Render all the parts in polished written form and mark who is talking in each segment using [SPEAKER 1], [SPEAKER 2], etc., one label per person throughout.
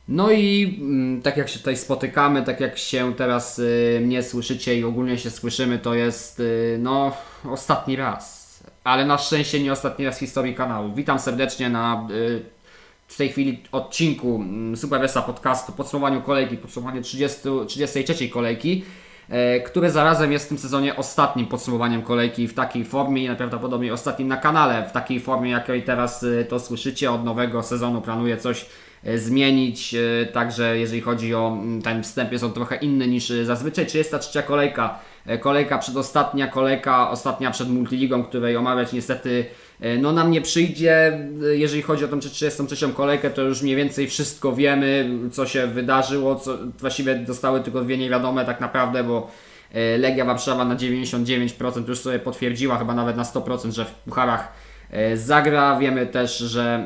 [SPEAKER 1] No i tak jak się tutaj spotykamy, tak jak się teraz mnie słyszycie i ogólnie się słyszymy, to jest no ostatni raz. Ale na szczęście nie ostatni raz w historii kanału. Witam serdecznie na w tej chwili odcinku Super Esa podcastu, podsumowaniu kolejki, podsumowaniu 33 kolejki, które zarazem jest w tym sezonie ostatnim podsumowaniem kolejki w takiej formie i najprawdopodobniej ostatnim na kanale w takiej formie, jakiej teraz to słyszycie. Od nowego sezonu planuję coś zmienić, także jeżeli chodzi o ten wstęp, jest on trochę inny niż zazwyczaj. 33 kolejka, kolejka przedostatnia, kolejka ostatnia przed Multiligą, której omawiać niestety no nam nie przyjdzie. Jeżeli chodzi o tą 33 kolejkę, to już mniej więcej wszystko wiemy, co się wydarzyło, co właściwie zostały tylko dwie niewiadome tak naprawdę, bo Legia Warszawa na 99% już sobie potwierdziła, chyba nawet na 100%, że w pucharach zagra. Wiemy też, że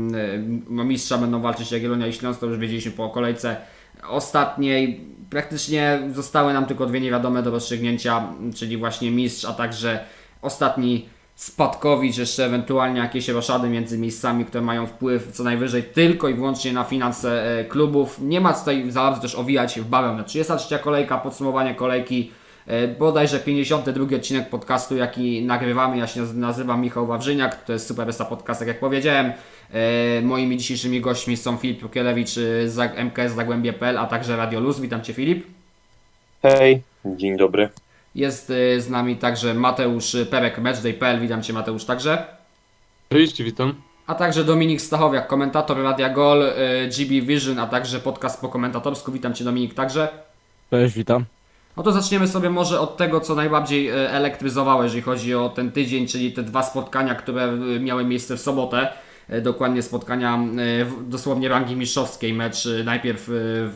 [SPEAKER 1] mistrza będą walczyć Jagiellonia i Śląsk, to już wiedzieliśmy po kolejce ostatniej. Praktycznie zostały nam tylko dwie niewiadome do rozstrzygnięcia, czyli właśnie mistrz, a także ostatni spadkowicz, jeszcze ewentualnie jakieś roszady między miejscami, które mają wpływ co najwyżej tylko i wyłącznie na finanse klubów. Nie ma tutaj za bardzo też owijać w bawełnę. 33 kolejka, podsumowanie kolejki, bodajże 52 odcinek podcastu, jaki nagrywamy. Ja się nazywam Michał Wawrzyniak, to jest Super Esa Podcast, tak jak powiedziałem. Moimi dzisiejszymi gośćmi są Filip Rukielewicz z MKS Zagłębie.pl, a także Radio Luz. Witam Cię, Filip.
[SPEAKER 2] Hej, dzień dobry.
[SPEAKER 1] Jest z nami także Mateusz Perek, Matchday.pl. Witam Cię, Mateusz, także.
[SPEAKER 3] Cześć, witam.
[SPEAKER 1] A także Dominik Stachowiak, komentator Radia Gol, GB Vision, a także podcast po komentatorsku. Witam Cię, Dominik, także.
[SPEAKER 4] Cześć, witam.
[SPEAKER 1] No to zaczniemy sobie może od tego, co najbardziej elektryzowało, jeżeli chodzi o ten tydzień, czyli te dwa spotkania, które miały miejsce w sobotę. Dokładnie spotkania dosłownie rangi mistrzowskiej. Mecz najpierw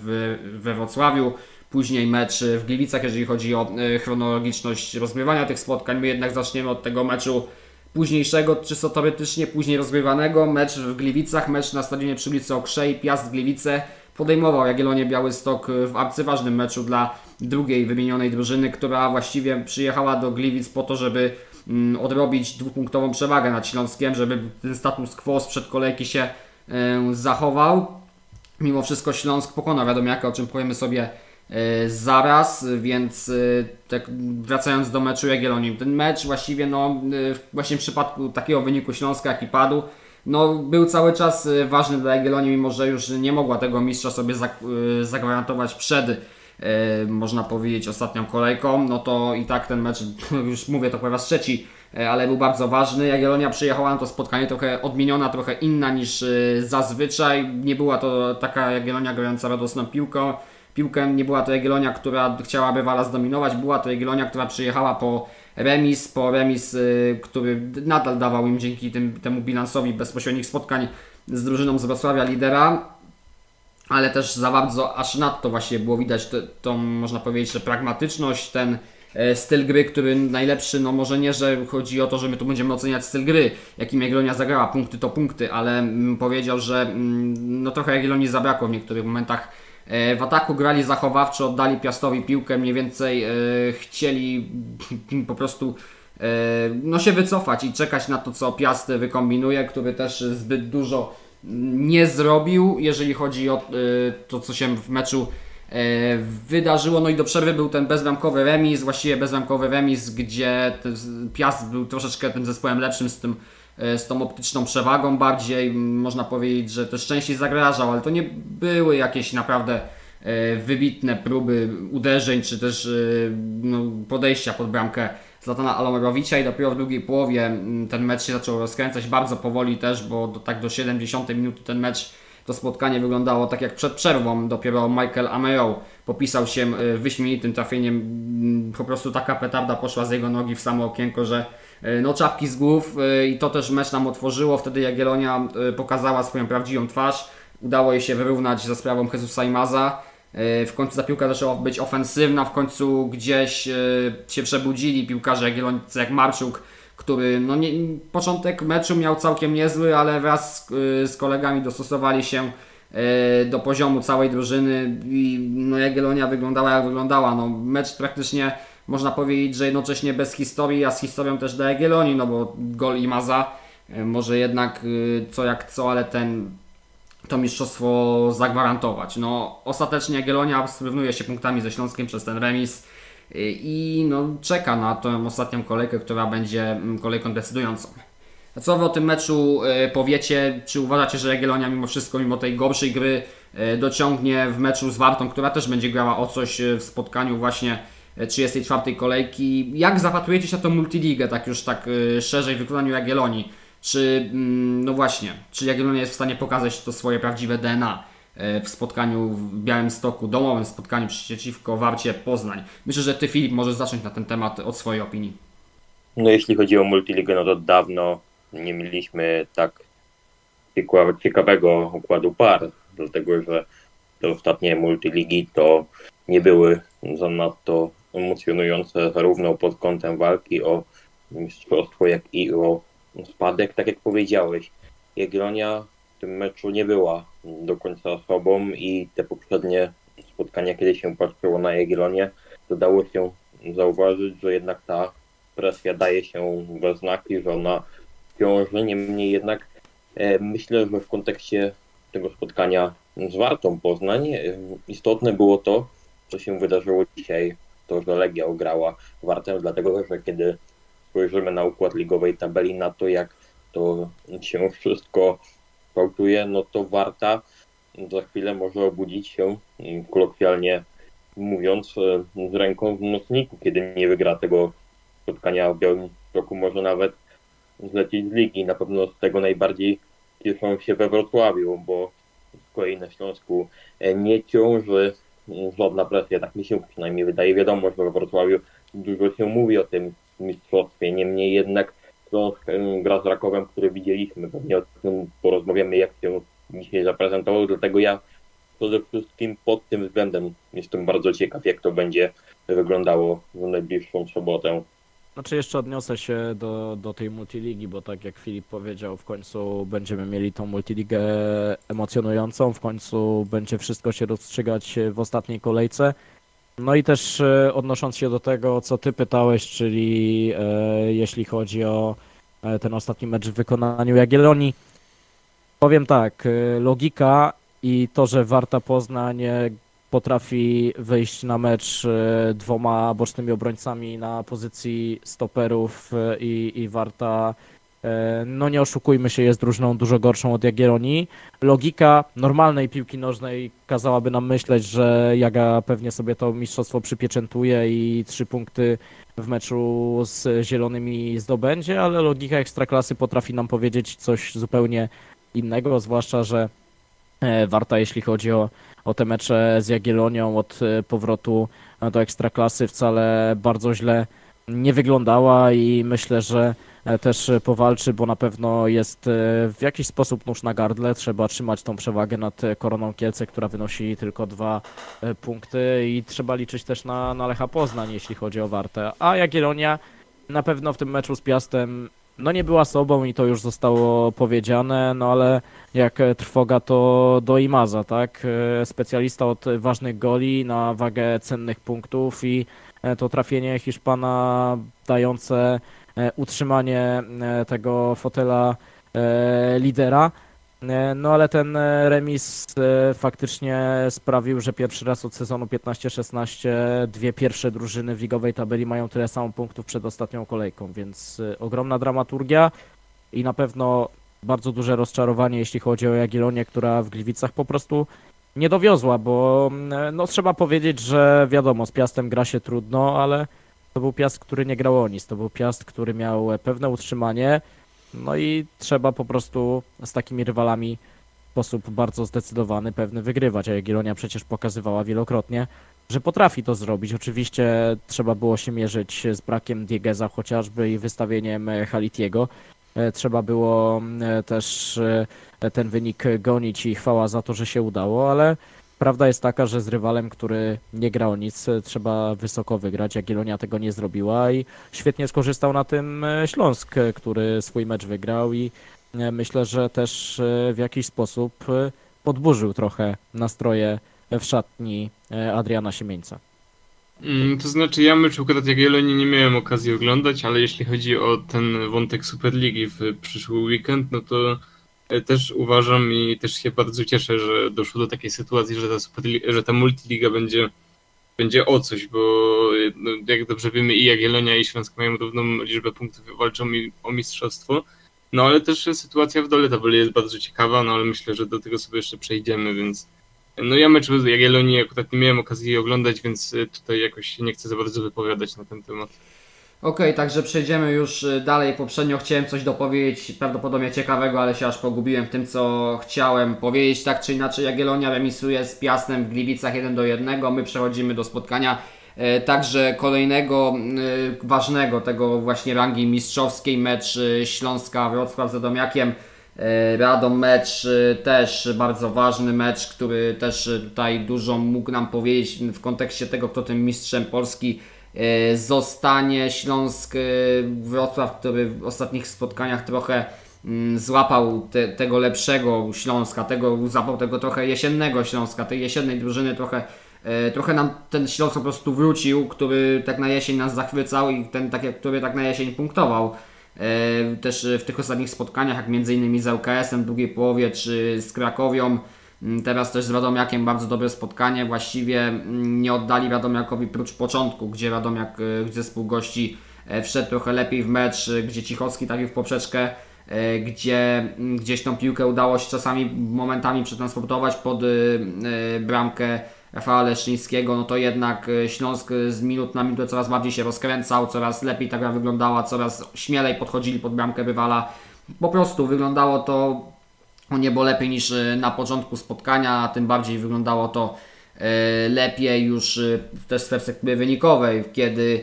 [SPEAKER 1] we Wrocławiu, później mecz w Gliwicach, jeżeli chodzi o chronologiczność rozgrywania tych spotkań. My jednak zaczniemy od tego meczu późniejszego, czysto teoretycznie później rozgrywanego. Mecz w Gliwicach, mecz na stadionie przy ulicy Okrzei. Piast Gliwice podejmował Jagiellonię Białystok w arcyważnym meczu dla drugiej wymienionej drużyny, która właściwie przyjechała do Gliwic po to, żeby odrobić dwupunktową przewagę nad Śląskiem, żeby ten status quo sprzed kolejki się zachował. Mimo wszystko Śląsk pokonał Radomiaka, o czym powiemy sobie zaraz, więc tak wracając do meczu Jagiellonii. Ten mecz właściwie właśnie w przypadku takiego wyniku Śląska, jaki padł, no, był cały czas ważny dla Jagiellonii, mimo że już nie mogła tego mistrza sobie zagwarantować przed, można powiedzieć, ostatnią kolejką. No to i tak ten mecz, już mówię to po raz trzeci, ale był bardzo ważny. Jagiellonia przyjechała na to spotkanie trochę odmieniona, trochę inna niż zazwyczaj. Nie była to taka Jagiellonia grająca radosną piłkę, nie była to Jagiellonia, która chciałaby Wala zdominować, była to Jagiellonia, która przyjechała po remis, który nadal dawał im dzięki temu bilansowi bezpośrednich spotkań z drużyną z Wrocławia lidera, ale też za bardzo aż nadto właśnie było widać tą, można powiedzieć, że pragmatyczność, ten styl gry, który najlepszy, no może nie, że chodzi o to, że my tu będziemy oceniać styl gry, jakim Jagiellonia zagrała, punkty to punkty, ale powiedział, że no trochę Jagiellonii zabrakło w niektórych momentach. W ataku grali zachowawczo, oddali Piastowi piłkę, mniej więcej chcieli po prostu się wycofać i czekać na to, co Piast wykombinuje, który też zbyt dużo nie zrobił, jeżeli chodzi o to, co się w meczu wydarzyło. No i do przerwy był ten bezbramkowy remis, właściwie bezbramkowy remis, gdzie Piast był troszeczkę tym zespołem lepszym, z tą optyczną przewagą bardziej. Można powiedzieć, że też częściej zagrażał, ale to nie były jakieś naprawdę wybitne próby uderzeń, czy też podejścia pod bramkę Zlatana Alomerowicza i dopiero w drugiej połowie ten mecz się zaczął rozkręcać bardzo powoli też, bo do 70 minuty ten mecz, to spotkanie wyglądało tak jak przed przerwą. Dopiero Michael Ameo popisał się wyśmienitym trafieniem. Po prostu taka petarda poszła z jego nogi w samo okienko, że czapki z głów, i to też mecz nam otworzyło. Wtedy Jagiellonia pokazała swoją prawdziwą twarz. Udało jej się wyrównać za sprawą Jesusa Imaza. W końcu ta piłka zaczęła być ofensywna, w końcu gdzieś się przebudzili piłkarze jagiellońscy jak Marczuk, który początek meczu miał całkiem niezły, ale wraz z kolegami dostosowali się do poziomu całej drużyny i Jagiellonia wyglądała jak wyglądała. Mecz praktycznie można powiedzieć, że jednocześnie bez historii, a z historią też dla Jagiellonii, bo gol Imaza, może jednak co jak co, ale to mistrzostwo zagwarantować. No, ostatecznie Jagiellonia zrównuje się punktami ze Śląskiem przez ten remis i no, czeka na tę ostatnią kolejkę, która będzie kolejką decydującą. A co wy o tym meczu powiecie? Czy uważacie, że Jagiellonia mimo wszystko, mimo tej gorszej gry dociągnie w meczu z Wartą, która też będzie grała o coś w spotkaniu właśnie 34. kolejki? Jak zapatrujecie się na tą multiligę, tak już tak szerzej w wykonaniu Jagiellonii? Czy, no właśnie, czy Jagiellonia jest w stanie pokazać to swoje prawdziwe DNA w spotkaniu w Białymstoku, domowym spotkaniu przeciwko Warcie Poznań? Myślę, że ty, Filip, możesz zacząć na ten temat od swojej opinii.
[SPEAKER 2] No jeśli chodzi o multiligę, no to dawno nie mieliśmy tak ciekawego układu par, dlatego że te ostatnie multiligi to nie były zanadto emocjonujące zarówno pod kątem walki o mistrzostwo, jak i o spadek. Tak jak powiedziałeś, Jagiellonia w tym meczu nie była do końca sobą i te poprzednie spotkania, kiedy się patrzyło na Jagiellonię, to dało się zauważyć, że jednak ta presja daje się we znaki, że ona ciąży. Niemniej jednak myślę, że w kontekście tego spotkania z Wartą Poznań istotne było to, co się wydarzyło dzisiaj, to, że Legia ograła Wartę, dlatego że kiedy spojrzymy na układ ligowej tabeli, na to jak to się wszystko kształtuje, no to Warta za chwilę może obudzić się, kolokwialnie mówiąc, z ręką w nocniku, kiedy nie wygra tego spotkania w Białymstoku, może nawet zlecieć z ligi. Na pewno z tego najbardziej cieszą się we Wrocławiu, bo z kolei na Śląsku nie ciąży żadna presja, tak mi się przynajmniej wydaje. Wiadomo, że we Wrocławiu dużo się mówi o tym mistrzostwie, niemniej jednak Śląsk gra z Rakowem, który widzieliśmy. Pewnie o tym porozmawiamy, jak się dzisiaj zaprezentował, dlatego ja przede wszystkim pod tym względem jestem bardzo ciekaw, jak to będzie wyglądało w najbliższą sobotę.
[SPEAKER 3] Znaczy jeszcze odniosę się do tej multiligi, bo tak jak Filip powiedział, w końcu będziemy mieli tą multiligę emocjonującą, w końcu będzie wszystko się rozstrzygać w ostatniej kolejce. No i też odnosząc się do tego, co ty pytałeś, czyli jeśli chodzi o ten ostatni mecz w wykonaniu Jagiellonii, powiem tak, logika i to, że Warta Poznań potrafi wyjść na mecz dwoma bocznymi obrońcami na pozycji stoperów i Warta, no nie oszukujmy się, jest drużyną dużo gorszą od Jagiellonii. Logika normalnej piłki nożnej kazałaby nam myśleć, że Jaga pewnie sobie to mistrzostwo przypieczętuje i 3 punkty w meczu z zielonymi zdobędzie, ale logika Ekstraklasy potrafi nam powiedzieć coś zupełnie innego, zwłaszcza, że Warta, jeśli chodzi o te mecze z Jagiellonią od powrotu do Ekstraklasy, wcale bardzo źle nie wyglądała i myślę, że też powalczy, bo na pewno jest w jakiś sposób nóż na gardle. Trzeba trzymać tą przewagę nad Koroną Kielce, która wynosi tylko 2 punkty i trzeba liczyć też na Lecha Poznań, jeśli chodzi o Wartę. A Jagiellonia na pewno w tym meczu z Piastem no nie była sobą i to już zostało powiedziane, no ale jak trwoga to do Imaza, tak? Specjalista od ważnych goli na wagę cennych punktów i to trafienie Hiszpana dające utrzymanie tego fotela lidera. No ale ten remis faktycznie sprawił, że pierwszy raz od sezonu 15-16 dwie pierwsze drużyny w ligowej tabeli mają tyle samo punktów przed ostatnią kolejką, więc ogromna dramaturgia i na pewno bardzo duże rozczarowanie, jeśli chodzi o Jagiellonię, która w Gliwicach po prostu nie dowiozła, bo no trzeba powiedzieć, że wiadomo, z Piastem gra się trudno, ale to był Piast, który nie grał o nic, to był Piast, który miał pewne utrzymanie. No i trzeba po prostu z takimi rywalami w sposób bardzo zdecydowany, pewny wygrywać, a Jagiellonia przecież pokazywała wielokrotnie, że potrafi to zrobić. Oczywiście trzeba było się mierzyć z brakiem Diegeza chociażby i wystawieniem Halitiego. Trzeba było też ten wynik gonić i chwała za to, że się udało, ale prawda jest taka, że z rywalem, który nie gra o nic, trzeba wysoko wygrać. Jagiellonia tego nie zrobiła i świetnie skorzystał na tym Śląsk, który swój mecz wygrał i myślę, że też w jakiś sposób podburzył trochę nastroje w szatni Adriana Siemieńca.
[SPEAKER 4] To znaczy ja meczu akurat Jagiellonii nie miałem okazji oglądać, ale jeśli chodzi o ten wątek Superligi w przyszły weekend, no to też uważam i też się bardzo cieszę, że doszło do takiej sytuacji, że ta multiliga będzie o coś, bo no, jak dobrze wiemy i Jagiellonia i Śląsk mają równą liczbę punktów i walczą o mistrzostwo. No ale też sytuacja w dole tabeli jest bardzo ciekawa, no ale myślę, że do tego sobie jeszcze przejdziemy, więc no ja meczu z Jagiellonii akurat nie miałem okazji oglądać, więc tutaj jakoś się nie chcę za bardzo wypowiadać na ten temat.
[SPEAKER 1] Okej, także przejdziemy już dalej. Poprzednio chciałem coś dopowiedzieć, prawdopodobnie ciekawego, ale się aż pogubiłem w tym, co chciałem powiedzieć. Tak czy inaczej, Jagiellonia remisuje z Piastem w Gliwicach 1-1. My przechodzimy do spotkania także kolejnego ważnego, tego właśnie rangi mistrzowskiej, mecz Śląska-Wrocław z Radomiakiem. Radom mecz też bardzo ważny mecz, który też tutaj dużo mógł nam powiedzieć w kontekście tego, kto tym mistrzem Polski zostanie. Śląsk Wrocław, który w ostatnich spotkaniach trochę złapał tego lepszego Śląska, złapał tego trochę jesiennego Śląska, tej jesiennej drużyny trochę nam ten Śląsk po prostu wrócił, który tak na jesień nas zachwycał i który tak na jesień punktował. Też w tych ostatnich spotkaniach, jak m.in. z ŁKS-em w drugiej połowie, czy z Krakowią, teraz też z Radomiakiem bardzo dobre spotkanie. Właściwie nie oddali Radomiakowi prócz początku, gdzie Radomiak, zespół gości, wszedł trochę lepiej w mecz, gdzie Cichocki trafił w poprzeczkę, gdzie gdzieś tą piłkę udało się czasami momentami przetransportować pod bramkę Rafała Leszczyńskiego, no to jednak Śląsk z minut na minutę coraz bardziej się rozkręcał, coraz lepiej ta gra wyglądała, coraz śmielej podchodzili pod bramkę rywala. Po prostu wyglądało to o niebo lepiej niż na początku spotkania, a tym bardziej wyglądało to lepiej już też z perspektywy wynikowej, kiedy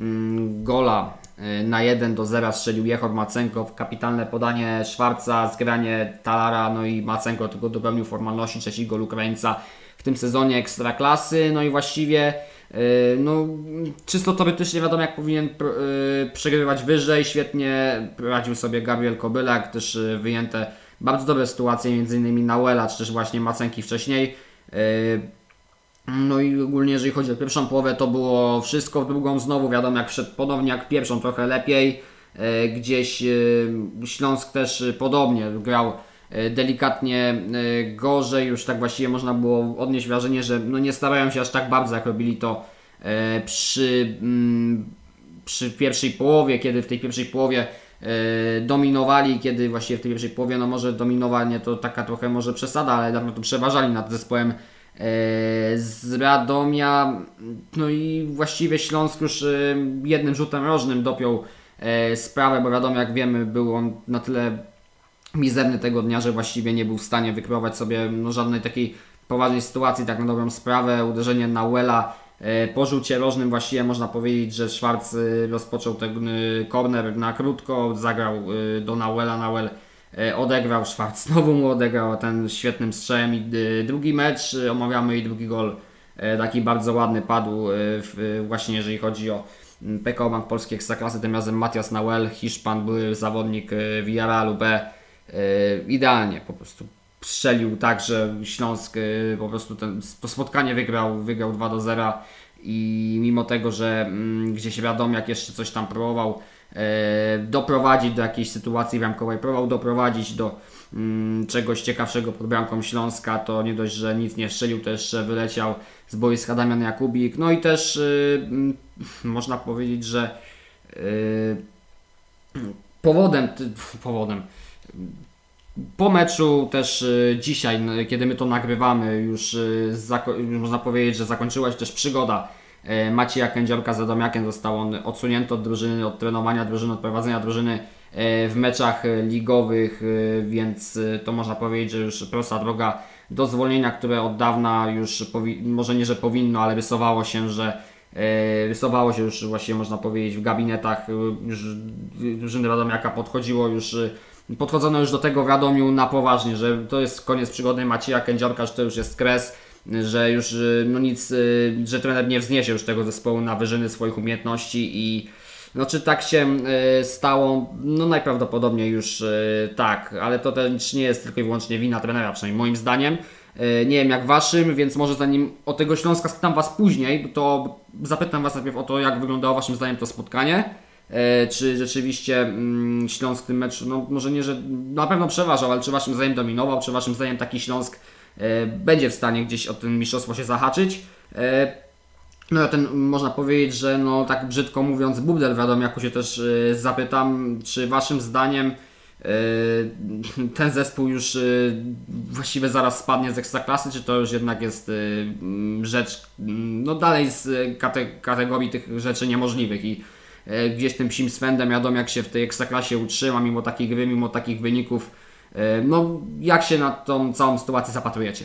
[SPEAKER 1] gola na 1-0 strzelił Jehor Macenko, kapitalne podanie Szwarca, zgranie Talara, no i Macenko tylko dopełnił formalności, trzeci gol Ukraińca w tym sezonie Ekstraklasy. No i właściwie no, czysto teoretycznie wiadomo, jak powinien przegrywać wyżej. Świetnie radził sobie Gabriel Kobylak, też wyjęte bardzo dobre sytuacje, m.in. Nauela, czy też właśnie Macenki wcześniej. No i ogólnie jeżeli chodzi o pierwszą połowę, to było wszystko. W drugą znowu wiadomo, jak wszedł podobnie jak pierwszą, trochę lepiej. Gdzieś Śląsk też podobnie grał delikatnie gorzej. Już tak właściwie można było odnieść wrażenie, że no nie starają się aż tak bardzo, jak robili to przy pierwszej połowie, kiedy w tej pierwszej połowie dominowali, kiedy właściwie w tej pierwszej połowie, no może dominowanie to taka trochę może przesada, ale dawno to przeważali nad zespołem z Radomia. No i właściwie Śląsk już jednym rzutem rożnym dopiął sprawę, bo wiadomo, jak wiemy, był on na tyle mizerny tego dnia, że właściwie nie był w stanie wykreować sobie no, żadnej takiej poważnej sytuacji, tak na dobrą sprawę. Uderzenie Nauela po rzucie rożnym właściwie można powiedzieć, że Szwarc rozpoczął ten corner na krótko, zagrał do Nauela, Nauel odegrał, Szwarc znowu mu odegrał ten świetnym strzałem i drugi mecz omawiamy i drugi gol taki bardzo ładny padł właśnie jeżeli chodzi o PKO Bank Polskiej Ekstraklasy, tym razem Matias Nauel, Hiszpan, były zawodnik Villarrealu B, idealnie po prostu strzelił tak, że Śląsk po prostu to spotkanie wygrał 2-0 i mimo tego, że gdzieś Radomiak jeszcze coś tam próbował doprowadzić do jakiejś sytuacji bramkowej, próbował doprowadzić do czegoś ciekawszego pod bramką Śląska, to nie dość, że nic nie strzelił, to jeszcze wyleciał z boiska Damian Jakubik. No i też można powiedzieć, że powodem po meczu też dzisiaj, kiedy my to nagrywamy, już można powiedzieć, że zakończyła się też przygoda Macieja Kędziorka z Radomiakiem. Został on odsunięty od drużyny, od trenowania drużyny, od prowadzenia drużyny w meczach ligowych, więc to można powiedzieć, że już prosta droga do zwolnienia, które od dawna już, może nie, że powinno, ale rysowało się już właściwie można powiedzieć w gabinetach już drużyny Radomiaka podchodzono już do tego w Radomiu na poważnie, że to jest koniec przygody Macieja Kędziorka, że to już jest kres, że już no nic, że trener nie wzniesie już tego zespołu na wyżyny swoich umiejętności i no czy tak się stało? No najprawdopodobniej już tak, ale to też nie jest tylko i wyłącznie wina trenera, przynajmniej moim zdaniem. Nie wiem jak waszym, więc może zanim o tego Śląska spytam was później, to zapytam was najpierw o to, jak wyglądało waszym zdaniem to spotkanie. czy rzeczywiście Śląsk w tym meczu, no może nie, że na pewno przeważał, ale czy waszym zdaniem dominował, czy waszym zdaniem taki Śląsk będzie w stanie gdzieś o ten mistrzostwo się zahaczyć? No ten można powiedzieć, że no tak brzydko mówiąc bubdel w Radomiaku się też zapytam, czy waszym zdaniem ten zespół już właściwie zaraz spadnie z Ekstraklasy, czy to już jednak jest rzecz no dalej z kategorii tych rzeczy niemożliwych i gdzieś tym psim swędem Radomiak się w tej Ekstraklasie utrzyma mimo takiej gry, mimo takich wyników. No jak się na tą całą sytuację zapatrujecie?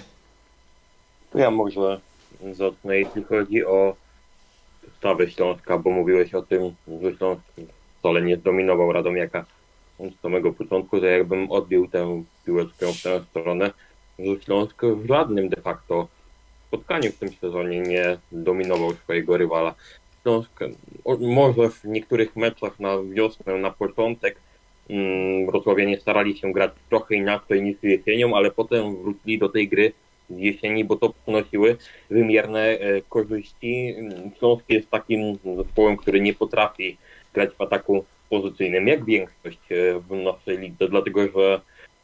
[SPEAKER 2] To ja może zacznę, jeśli chodzi o podstawę Śląska, bo mówiłeś o tym, że Śląsk wcale nie zdominował Radomiaka od samego początku, to jakbym odbił tę piłeczkę w tę stronę, że Śląsk w żadnym de facto spotkaniu w tym sezonie nie dominował swojego rywala. Śląsk może w niektórych meczach na wiosnę, na początek wrocławianie starali się grać trochę inaczej niż jesienią, ale potem wrócili do tej gry z jesieni, bo to przynosiły wymierne korzyści. Śląsk jest takim zespołem, który nie potrafi grać w ataku pozycyjnym, jak większość w naszej lidze, dlatego że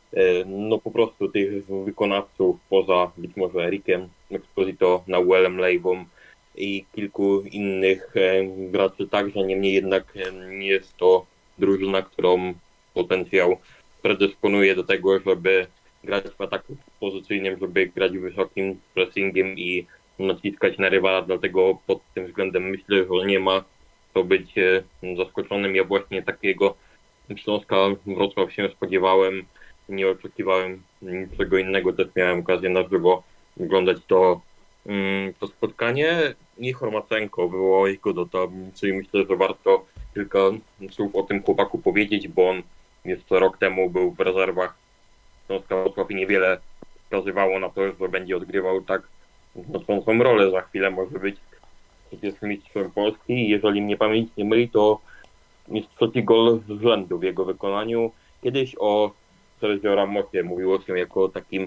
[SPEAKER 2] no po prostu tych wykonawców poza być może Erikiem Exposito, Nauelem Lejbą i kilku innych graczy także, niemniej jednak nie jest to drużyna, którą potencjał predysponuje do tego, żeby grać w ataku pozycyjnym, żeby grać wysokim pressingiem i naciskać na rywala, dlatego pod tym względem myślę, że nie ma to być zaskoczonym. Ja właśnie takiego Śląska Wrocław się spodziewałem, nie oczekiwałem niczego innego, też miałem okazję na żywo oglądać to spotkanie. Michał Macenko wywołał go do tablicy i myślę, że warto kilka słów o tym chłopaku powiedzieć, bo on jeszcze rok temu był w rezerwach Śląska Wrocław i niewiele wskazywało na to, że będzie odgrywał tak znaczącą rolę. Za chwilę może być przecież mistrzem Polski i jeżeli mnie pamięć nie myli, to jest trzeci gol z rzędu w jego wykonaniu. Kiedyś o Sergio Ramosie mówiło się jako takim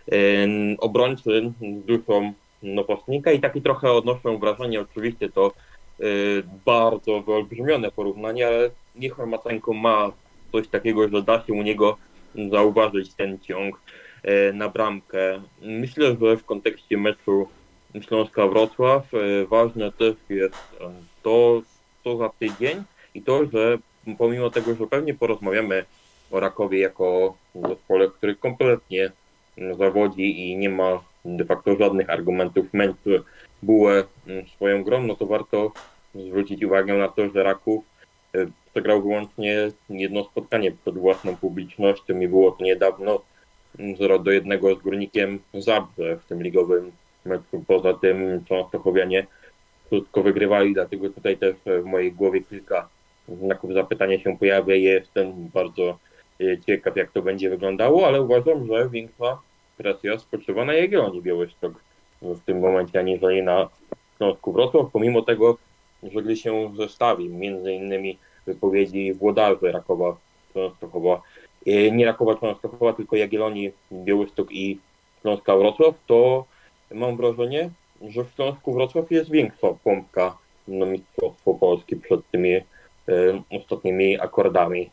[SPEAKER 2] obrońcy z duszą napastnika i taki trochę odnoszę wrażenie, oczywiście to bardzo wyolbrzymione porównanie, ale Michał Macenko ma coś takiego, że da się u niego zauważyć ten ciąg na bramkę. Myślę, że w kontekście meczu Śląska-Wrocław ważne też jest to, co za tydzień i to, że pomimo tego, że pewnie porozmawiamy o Rakowie jako zespole, który kompletnie zawodzi i nie ma de facto żadnych argumentów, męczy bułę swoją grą, no to warto zwrócić uwagę na to, że Raków przegrał wyłącznie jedno spotkanie przed własną publicznością i było to niedawno 0-1 z Górnikiem Zabrze w tym ligowym meczu. Poza tym Częstochowianie krótko wygrywali, dlatego tutaj też w mojej głowie kilka znaków zapytania się pojawia. Jestem bardzo ciekaw, jak to będzie wyglądało, ale uważam, że większa presja spoczywa na Jagiellonii Białystok w tym momencie, aniżeli na Śląsku Wrocław, pomimo tego, że gdy się zestawi między innymi wypowiedzi włodarzy Rakowa Częstochowa, nie Rakowa Częstochowa, tylko Jagiellonii Białystok i Śląska Wrocław, to mam wrażenie, że w Śląsku Wrocław jest większa pompka na mistrzostwo Polski przed tymi ostatnimi akordami.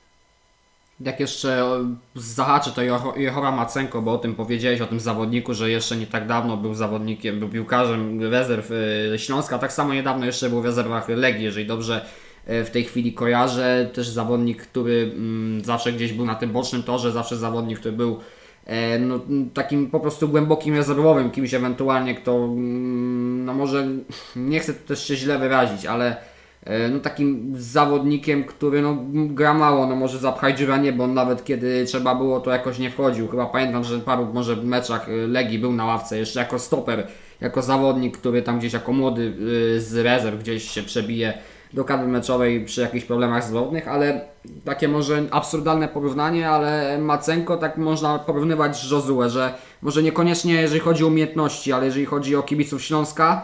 [SPEAKER 1] Jak jeszcze zahaczę to Jehora Macenko, bo o tym powiedziałeś, o tym zawodniku, że jeszcze nie tak dawno był zawodnikiem, był piłkarzem rezerw Śląska, tak samo niedawno jeszcze był w rezerwach Legii, jeżeli dobrze w tej chwili kojarzę. Też zawodnik, który zawsze gdzieś był na tym bocznym torze, zawsze zawodnik, który był no, takim po prostu głębokim rezerwowym, kimś ewentualnie, kto no może, nie chcę też się źle wyrazić, ale no takim zawodnikiem, który no gra mało, no może zapchać dziura nie, bo on nawet kiedy trzeba było, to jakoś nie wchodził. Chyba pamiętam, że paru może w meczach Legii był na ławce jeszcze jako stoper, jako zawodnik, który tam gdzieś jako młody z rezerw gdzieś się przebije do kadry meczowej przy jakichś problemach zdrowotnych, ale takie może absurdalne porównanie, ale Macenko tak można porównywać z Josue, że może niekoniecznie jeżeli chodzi o umiejętności, ale jeżeli chodzi o kibiców Śląska,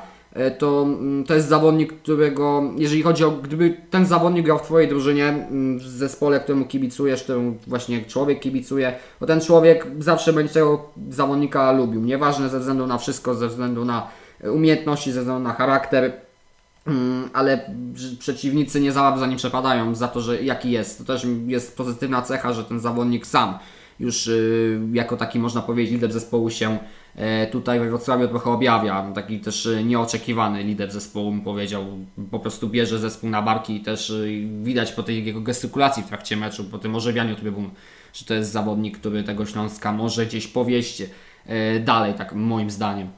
[SPEAKER 1] to jest zawodnik, którego, jeżeli chodzi o, gdyby ten zawodnik grał w Twojej drużynie, w zespole, któremu kibicujesz, któremu właśnie człowiek kibicuje, to ten człowiek zawsze będzie tego zawodnika lubił, nieważne ze względu na wszystko, ze względu na umiejętności, ze względu na charakter. ale przeciwnicy nie za bardzo za nim przepadają, za to, że jaki jest. To też jest pozytywna cecha, że ten zawodnik sam już jako taki, można powiedzieć, lider zespołu się tutaj we Wrocławiu trochę objawia. Taki też nieoczekiwany lider zespołu, bym powiedział. Po prostu bierze zespół na barki i też widać po tej jego gestykulacji w trakcie meczu, po tym ożywianiu trybun, że to jest zawodnik, który tego Śląska może gdzieś powieść dalej, tak moim zdaniem.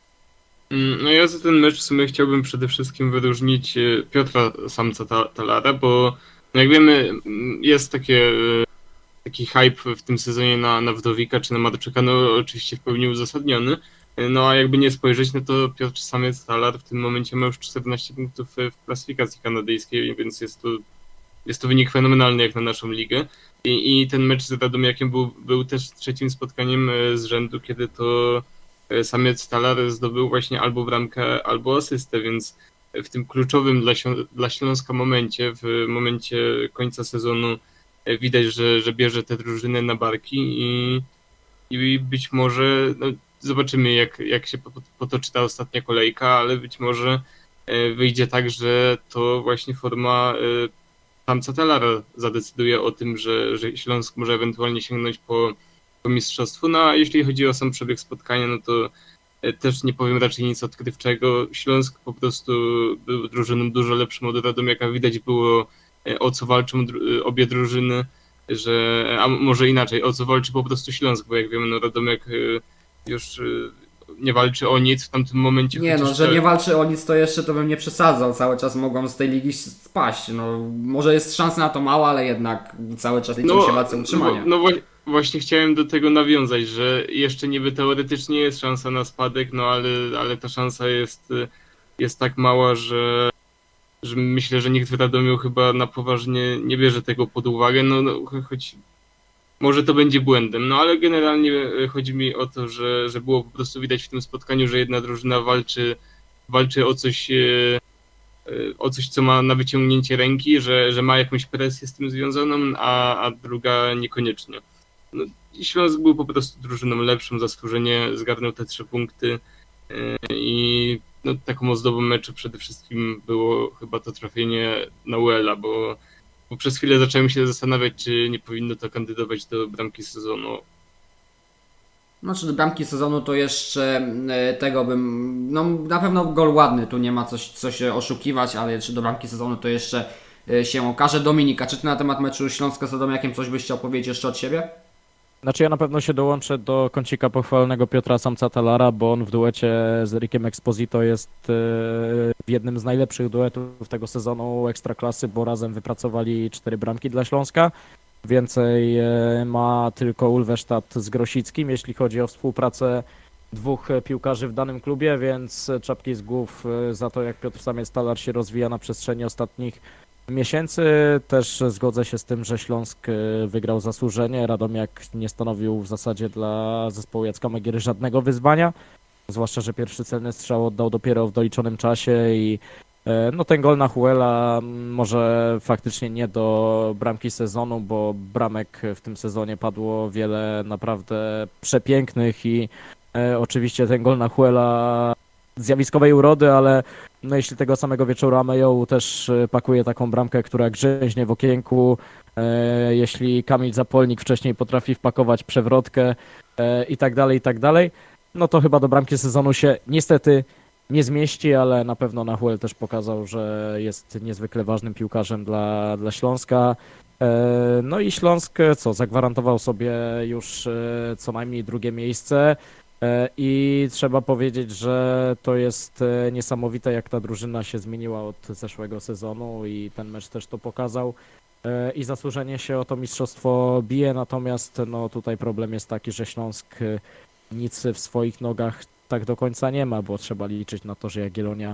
[SPEAKER 4] No ja za ten mecz w sumie chciałbym przede wszystkim wyróżnić Piotra Samca Talara, bo jak wiemy jest taki hype w tym sezonie na Wdowika czy na Marczyka, no oczywiście w pełni uzasadniony, no a jakby nie spojrzeć, no to Piotr Samiec Talar w tym momencie ma już 14 punktów w klasyfikacji kanadyjskiej, więc jest to wynik fenomenalny jak na naszą ligę i ten mecz z Radomiakiem był też trzecim spotkaniem z rzędu, kiedy to Samiec Talar zdobył właśnie albo bramkę, albo asystę, więc w tym kluczowym dla Śląska momencie, w momencie końca sezonu widać, że bierze tę drużynę na barki i być może no, zobaczymy jak się potoczy ta ostatnia kolejka, ale być może wyjdzie tak, że to właśnie forma Samca Talara zadecyduje o tym, że Śląsk może ewentualnie sięgnąć po mistrzostwu. No a jeśli chodzi o sam przebieg spotkania, no to też nie powiem raczej nic odkrywczego. Śląsk po prostu był drużyną dużo lepszą od Radomiaka. Widać było, o co walczą obie drużyny, a może inaczej, o co walczy po prostu Śląsk, bo jak wiemy, no Radomiak już nie walczy o nic w tamtym momencie.
[SPEAKER 1] Nie no, że nie walczy o nic, to jeszcze to bym nie przesadzał. Cały czas mogą z tej ligi spaść. No, może jest szansa na to mała, ale jednak cały czas liczą się walce utrzymania.
[SPEAKER 4] Właśnie chciałem do tego nawiązać, że jeszcze niby teoretycznie jest szansa na spadek, no ale ta szansa jest tak mała, że myślę, że nikt w Radomiu chyba na poważnie nie bierze tego pod uwagę, no choć może to będzie błędem, no ale generalnie chodzi mi o to, że było po prostu widać w tym spotkaniu, że jedna drużyna walczy o coś, co ma na wyciągnięcie ręki, że ma jakąś presję z tym związaną, a druga niekoniecznie. No, Śląsk był po prostu drużyną lepszą, zasłużenie zgarnął te 3 punkty i no, taką ozdobą meczu przede wszystkim było chyba to trafienie na Uela, bo przez chwilę zacząłem się zastanawiać, czy nie powinno to kandydować do bramki sezonu.
[SPEAKER 1] Znaczy do bramki sezonu to jeszcze tego bym... No na pewno gol ładny, tu nie ma co się oszukiwać, ale czy do bramki sezonu to jeszcze się okaże. Dominika, czy ty na temat meczu Śląska z Radomiakiem coś byś chciał powiedzieć jeszcze od siebie?
[SPEAKER 3] Znaczy ja na pewno się dołączę do kącika pochwalnego Piotra Samca Talara, bo on w duecie z Erikiem Exposito jest w jednym z najlepszych duetów tego sezonu Ekstraklasy, bo razem wypracowali 4 bramki dla Śląska. Więcej ma tylko Ulwesztat z Grosickim, jeśli chodzi o współpracę 2 piłkarzy w danym klubie, więc czapki z głów za to, jak Piotr Samiec Talar się rozwija na przestrzeni ostatnich miesięcy. Też zgodzę się z tym, że Śląsk wygrał zasłużenie. Radomiak nie stanowił w zasadzie dla zespołu Jacka Megiery żadnego wyzwania, zwłaszcza, że pierwszy celny strzał oddał dopiero w doliczonym czasie i no ten gol na Huela może faktycznie nie do bramki sezonu, bo bramek w tym sezonie padło wiele naprawdę przepięknych i oczywiście ten gol na Huela zjawiskowej urody, ale no jeśli tego samego wieczoru Amejoł też pakuje taką bramkę, która grzęźnie w okienku, jeśli Kamil Zapolnik wcześniej potrafi wpakować przewrotkę i tak dalej, no to chyba do bramki sezonu się niestety nie zmieści, ale na pewno Nahuel też pokazał, że jest niezwykle ważnym piłkarzem dla Śląska. No i Śląsk zagwarantował sobie już co najmniej 2. miejsce. I trzeba powiedzieć, że to jest niesamowite, jak ta drużyna się zmieniła od zeszłego sezonu i ten mecz też to pokazał. I zasłużenie się o to mistrzostwo bije, natomiast no, tutaj problem jest taki, że Śląsk nic w swoich nogach tak do końca nie ma, bo trzeba liczyć na to, że Jagiellonia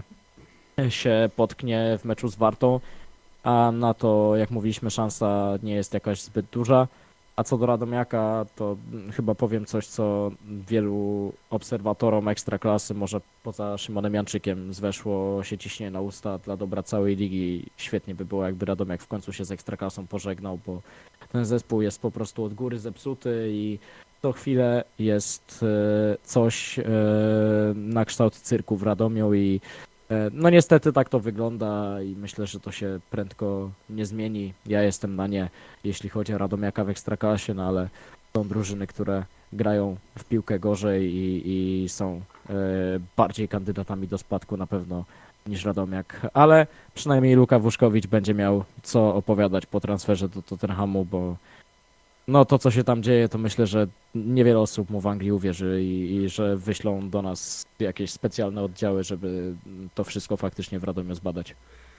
[SPEAKER 3] się potknie w meczu z Wartą, a na to, jak mówiliśmy, szansa nie jest jakaś zbyt duża. A co do Radomiaka, to chyba powiem coś, co wielu obserwatorom Ekstraklasy, może poza Szymonem Janczykiem, zweszło się ciśnie na usta dla dobra całej ligi. Świetnie by było, jakby Radomiak w końcu się z Ekstraklasą pożegnał, bo ten zespół jest po prostu od góry zepsuty i co chwilę jest coś na kształt cyrku w Radomiu i No niestety tak to wygląda i myślę, że to się prędko nie zmieni. Ja jestem na nie, jeśli chodzi o Radomiaka w Ekstraklasie, no ale są drużyny, które grają w piłkę gorzej i są bardziej kandydatami do spadku na pewno niż Radomiak, ale przynajmniej Luka Wuszkowicz będzie miał co opowiadać po transferze do Tottenhamu, bo no to co się tam dzieje, to myślę, że niewiele osób mu w Anglii uwierzy i że wyślą do nas jakieś specjalne oddziały, żeby to wszystko faktycznie w Radomiu zbadać.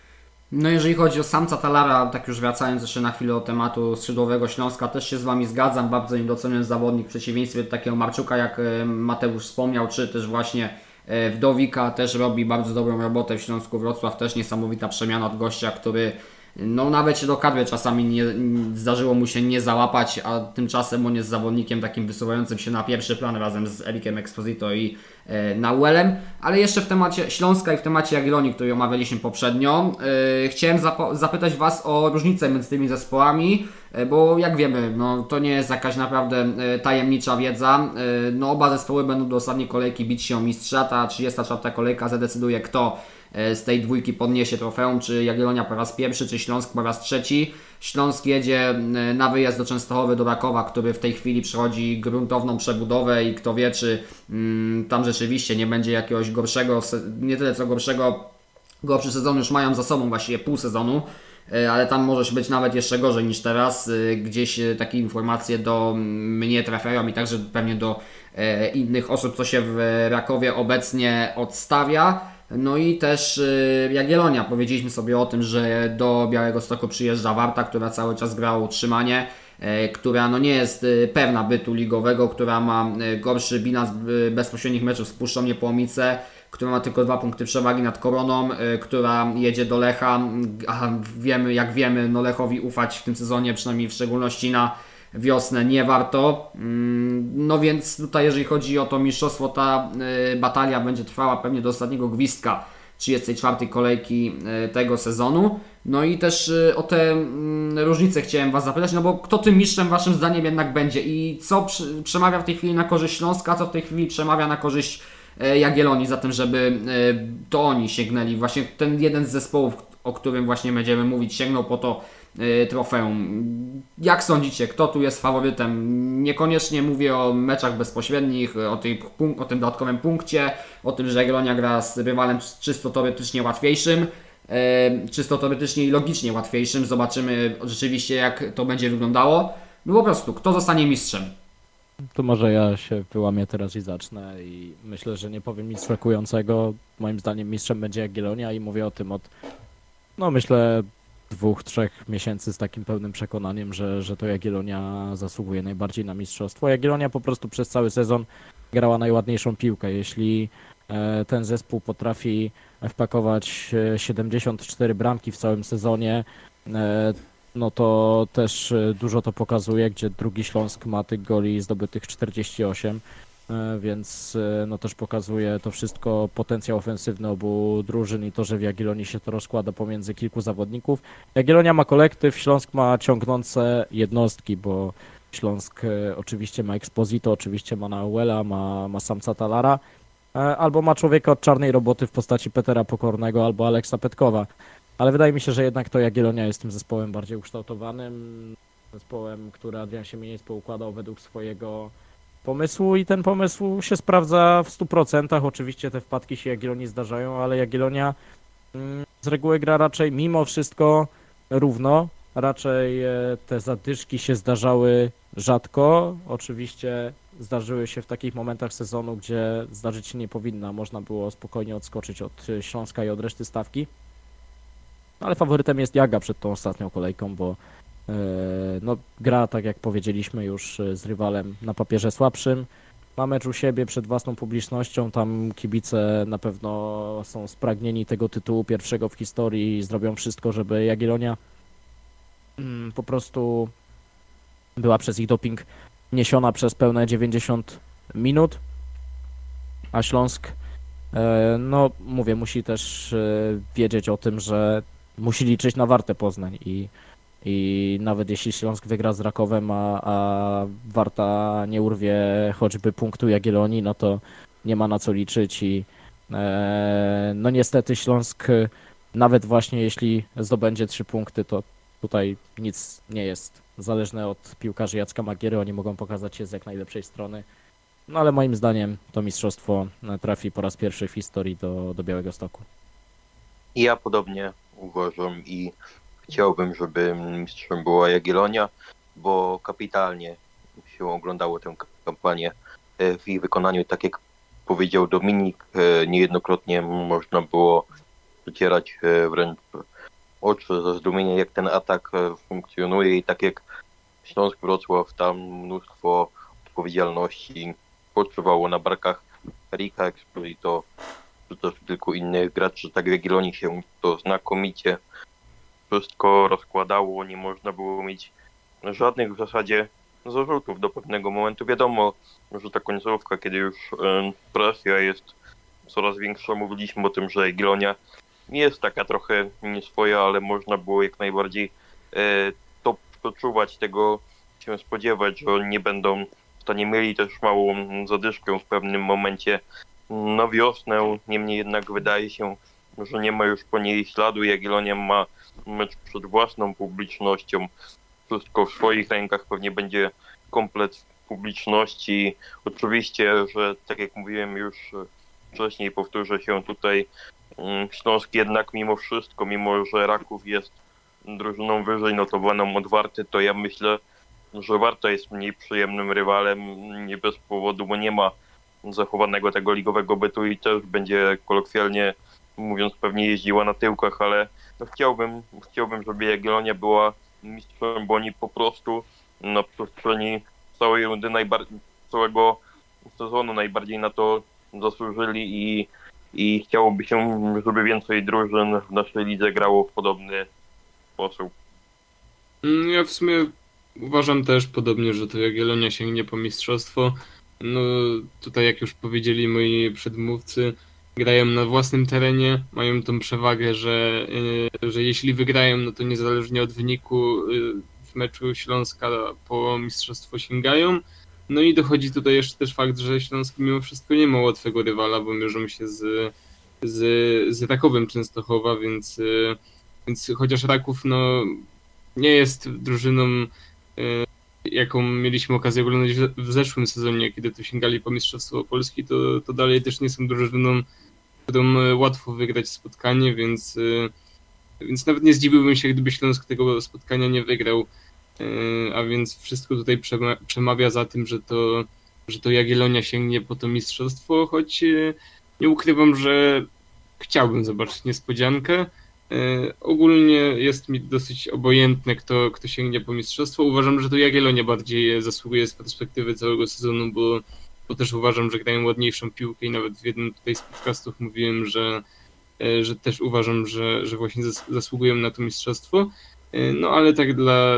[SPEAKER 1] No jeżeli chodzi o Samca Talara, tak już wracając jeszcze na chwilę do tematu skrzydłowego Śląska, też się z Wami zgadzam, bardzo niedoceniony zawodnik w przeciwieństwie do takiego Marczuka, jak Mateusz wspomniał, czy też właśnie Wdowika, też robi bardzo dobrą robotę w Śląsku Wrocław, też niesamowita przemiana od gościa, który no nawet się do kadry czasami nie zdarzyło mu się nie załapać, a tymczasem on jest zawodnikiem takim wysuwającym się na pierwszy plan razem z Erikiem Exposito i Nauelem. Ale jeszcze w temacie Śląska i w temacie Jagiellonii, który omawialiśmy poprzednio, chciałem zapytać Was o różnicę między tymi zespołami, bo jak wiemy, no, to nie jest jakaś naprawdę tajemnicza wiedza. No, oba zespoły będą do ostatniej kolejki bić się o mistrza, ta 34. kolejka zadecyduje, kto z tej dwójki podniesie trofeum, czy Jagiellonia po raz pierwszy, czy Śląsk po raz trzeci. Śląsk jedzie na wyjazd do Częstochowy, do Rakowa, który w tej chwili przechodzi gruntowną przebudowę i kto wie, czy tam rzeczywiście nie będzie jakiegoś gorszego, nie tyle co gorszy sezon już mają za sobą, właściwie pół sezonu, ale tam może być nawet jeszcze gorzej niż teraz. Gdzieś takie informacje do mnie trafiają i także pewnie do innych osób, co się w Rakowie obecnie odstawia. No i też Jagiellonia. Powiedzieliśmy sobie o tym, że do Białegostoku przyjeżdża Warta, która cały czas gra o utrzymanie, która no nie jest pewna bytu ligowego, która ma gorszy bilans bezpośrednich meczów z Puszczą Niepołomice, która ma tylko 2 punkty przewagi nad Koroną, która jedzie do Lecha. A wiemy, no Lechowi ufać w tym sezonie, przynajmniej w szczególności na wiosnę, nie warto. No więc tutaj jeżeli chodzi o to mistrzostwo, ta batalia będzie trwała pewnie do ostatniego gwizdka 34. kolejki tego sezonu. No i też o te różnice chciałem Was zapytać, no bo kto tym mistrzem Waszym zdaniem jednak będzie i co przemawia w tej chwili na korzyść Śląska, co w tej chwili przemawia na korzyść Jagiellonii, za tym, żeby to oni sięgnęli, właśnie ten jeden z zespołów, o którym właśnie będziemy mówić, sięgnął po to trofeum. Jak sądzicie, kto tu jest faworytem? Niekoniecznie mówię o meczach bezpośrednich, o tym dodatkowym punkcie, o tym, że Jagiellonia gra z rywalem czysto teoretycznie łatwiejszym, czysto teoretycznie i logicznie łatwiejszym. Zobaczymy rzeczywiście, jak to będzie wyglądało. No po prostu, kto zostanie mistrzem?
[SPEAKER 3] To może ja się wyłamię teraz i zacznę i myślę, że nie powiem nic szokującego. Moim zdaniem mistrzem będzie Jagiellonia i mówię o tym od, no myślę, 2-3 miesięcy z takim pełnym przekonaniem, że to Jagiellonia zasługuje najbardziej na mistrzostwo. Jagiellonia po prostu przez cały sezon grała najładniejszą piłkę. Jeśli ten zespół potrafi wpakować 74 bramki w całym sezonie, no to też dużo to pokazuje, gdzie drugi Śląsk ma tych goli zdobytych 48, więc no też pokazuje to wszystko potencjał ofensywny obu drużyn i to, że w Jagiellonii się to rozkłada pomiędzy kilku zawodników. Jagiellonia ma kolektyw, Śląsk ma ciągnące jednostki, bo Śląsk oczywiście ma Exposito, oczywiście ma Nauela, ma Samca Talara, albo ma człowieka od czarnej roboty w postaci Petera Pokornego albo Aleksa Petkowa. Ale wydaje mi się, że jednak to Jagiellonia jest tym zespołem bardziej ukształtowanym, zespołem, który Adrian Siemieniec poukładał według swojego pomysłu i ten pomysł się sprawdza w 100%. Oczywiście te wpadki się Jagiellonii zdarzają, ale Jagiellonia z reguły gra raczej mimo wszystko równo. Raczej te zadyszki się zdarzały rzadko. Oczywiście zdarzyły się w takich momentach sezonu, gdzie zdarzyć się nie powinna. Można było spokojnie odskoczyć od Śląska i od reszty stawki. Ale faworytem jest Jaga przed tą ostatnią kolejką, bo no, gra, tak jak powiedzieliśmy już, z rywalem na papierze słabszym. Ma mecz u siebie przed własną publicznością, tam kibice na pewno są spragnieni tego tytułu pierwszego w historii i zrobią wszystko, żeby Jagiellonia po prostu była przez ich doping niesiona przez pełne 90 minut, a Śląsk, no mówię, musi też wiedzieć o tym, że musi liczyć na Wartę Poznań i nawet jeśli Śląsk wygra z Rakowem, a Warta nie urwie choćby punktu Jagiellonii, no to nie ma na co liczyć No niestety Śląsk, nawet właśnie jeśli zdobędzie 3 punkty, to tutaj nic nie jest zależne od piłkarzy Jacka Magiery, oni mogą pokazać się z jak najlepszej strony. No ale moim zdaniem to mistrzostwo trafi po raz pierwszy w historii do Białegostoku.
[SPEAKER 2] I ja podobnie uważam i chciałbym, żeby mistrzem była Jagiellonia, bo kapitalnie się oglądało tę kampanię w ich wykonaniu. Tak jak powiedział Dominik, niejednokrotnie można było przecierać wręcz oczy ze zdumienia, jak ten atak funkcjonuje i tak jak Śląsk Wrocław, tam mnóstwo odpowiedzialności spoczywało na barkach Rika Exposito, czy też kilku innych graczy. Tak w Jagiellonii się to znakomicie wszystko rozkładało, nie można było mieć żadnych w zasadzie zarzutów do pewnego momentu. Wiadomo, że ta końcówka, kiedy już presja jest coraz większa, mówiliśmy o tym, że Jagiellonia jest taka trochę nieswoja, ale można było jak najbardziej to przeczuwać, tego się spodziewać, że oni nie będą w stanie, mieli też małą zadyszkę w pewnym momencie na wiosnę, niemniej jednak wydaje się, że nie ma już po niej śladu. Jagiellonia ma mecz przed własną publicznością, wszystko w swoich rękach, pewnie będzie komplet publiczności. Oczywiście, że tak jak mówiłem już wcześniej, powtórzę się tutaj, Śląsk jednak mimo wszystko, mimo że Raków jest drużyną wyżej notowaną od Warty, to ja myślę, że Warta jest mniej przyjemnym rywalem, nie bez powodu, bo nie ma zachowanego tego ligowego bytu i też będzie kolokwialnie mówiąc pewnie jeździła na tyłkach, ale no chciałbym, żeby Jagiellonia była mistrzem, bo oni po prostu na przestrzeni całej rundy, całego sezonu najbardziej na to zasłużyli i chciałoby się, żeby więcej drużyn w naszej lidze grało w podobny sposób.
[SPEAKER 4] Ja w sumie uważam też podobnie, że to Jagiellonia sięgnie po mistrzostwo. No tutaj jak już powiedzieli moi przedmówcy, grają na własnym terenie, mają tą przewagę, że jeśli wygrają, no to niezależnie od wyniku w meczu Śląska po mistrzostwo sięgają. No i dochodzi tutaj jeszcze też fakt, że Śląsk mimo wszystko nie ma łatwego rywala, bo mierzą się z Rakowem Częstochowa, więc chociaż Raków no, nie jest drużyną, jaką mieliśmy okazję oglądać w zeszłym sezonie, kiedy to sięgali po Mistrzostwo Polski, to dalej też nie są drużyną, którą łatwo wygrać spotkanie, więc nawet nie zdziwiłbym się, gdyby Śląsk tego spotkania nie wygrał. A więc wszystko tutaj przemawia za tym, że to Jagiellonia sięgnie po to mistrzostwo, choć nie ukrywam, że chciałbym zobaczyć niespodziankę. Ogólnie jest mi dosyć obojętne, kto sięgnie po mistrzostwo. Uważam, że to Jagiellonia bardziej zasługuje z perspektywy całego sezonu, bo też uważam, że grają ładniejszą piłkę i nawet w jednym tutaj z podcastów mówiłem, że też uważam, że właśnie zasługują na to mistrzostwo. No ale tak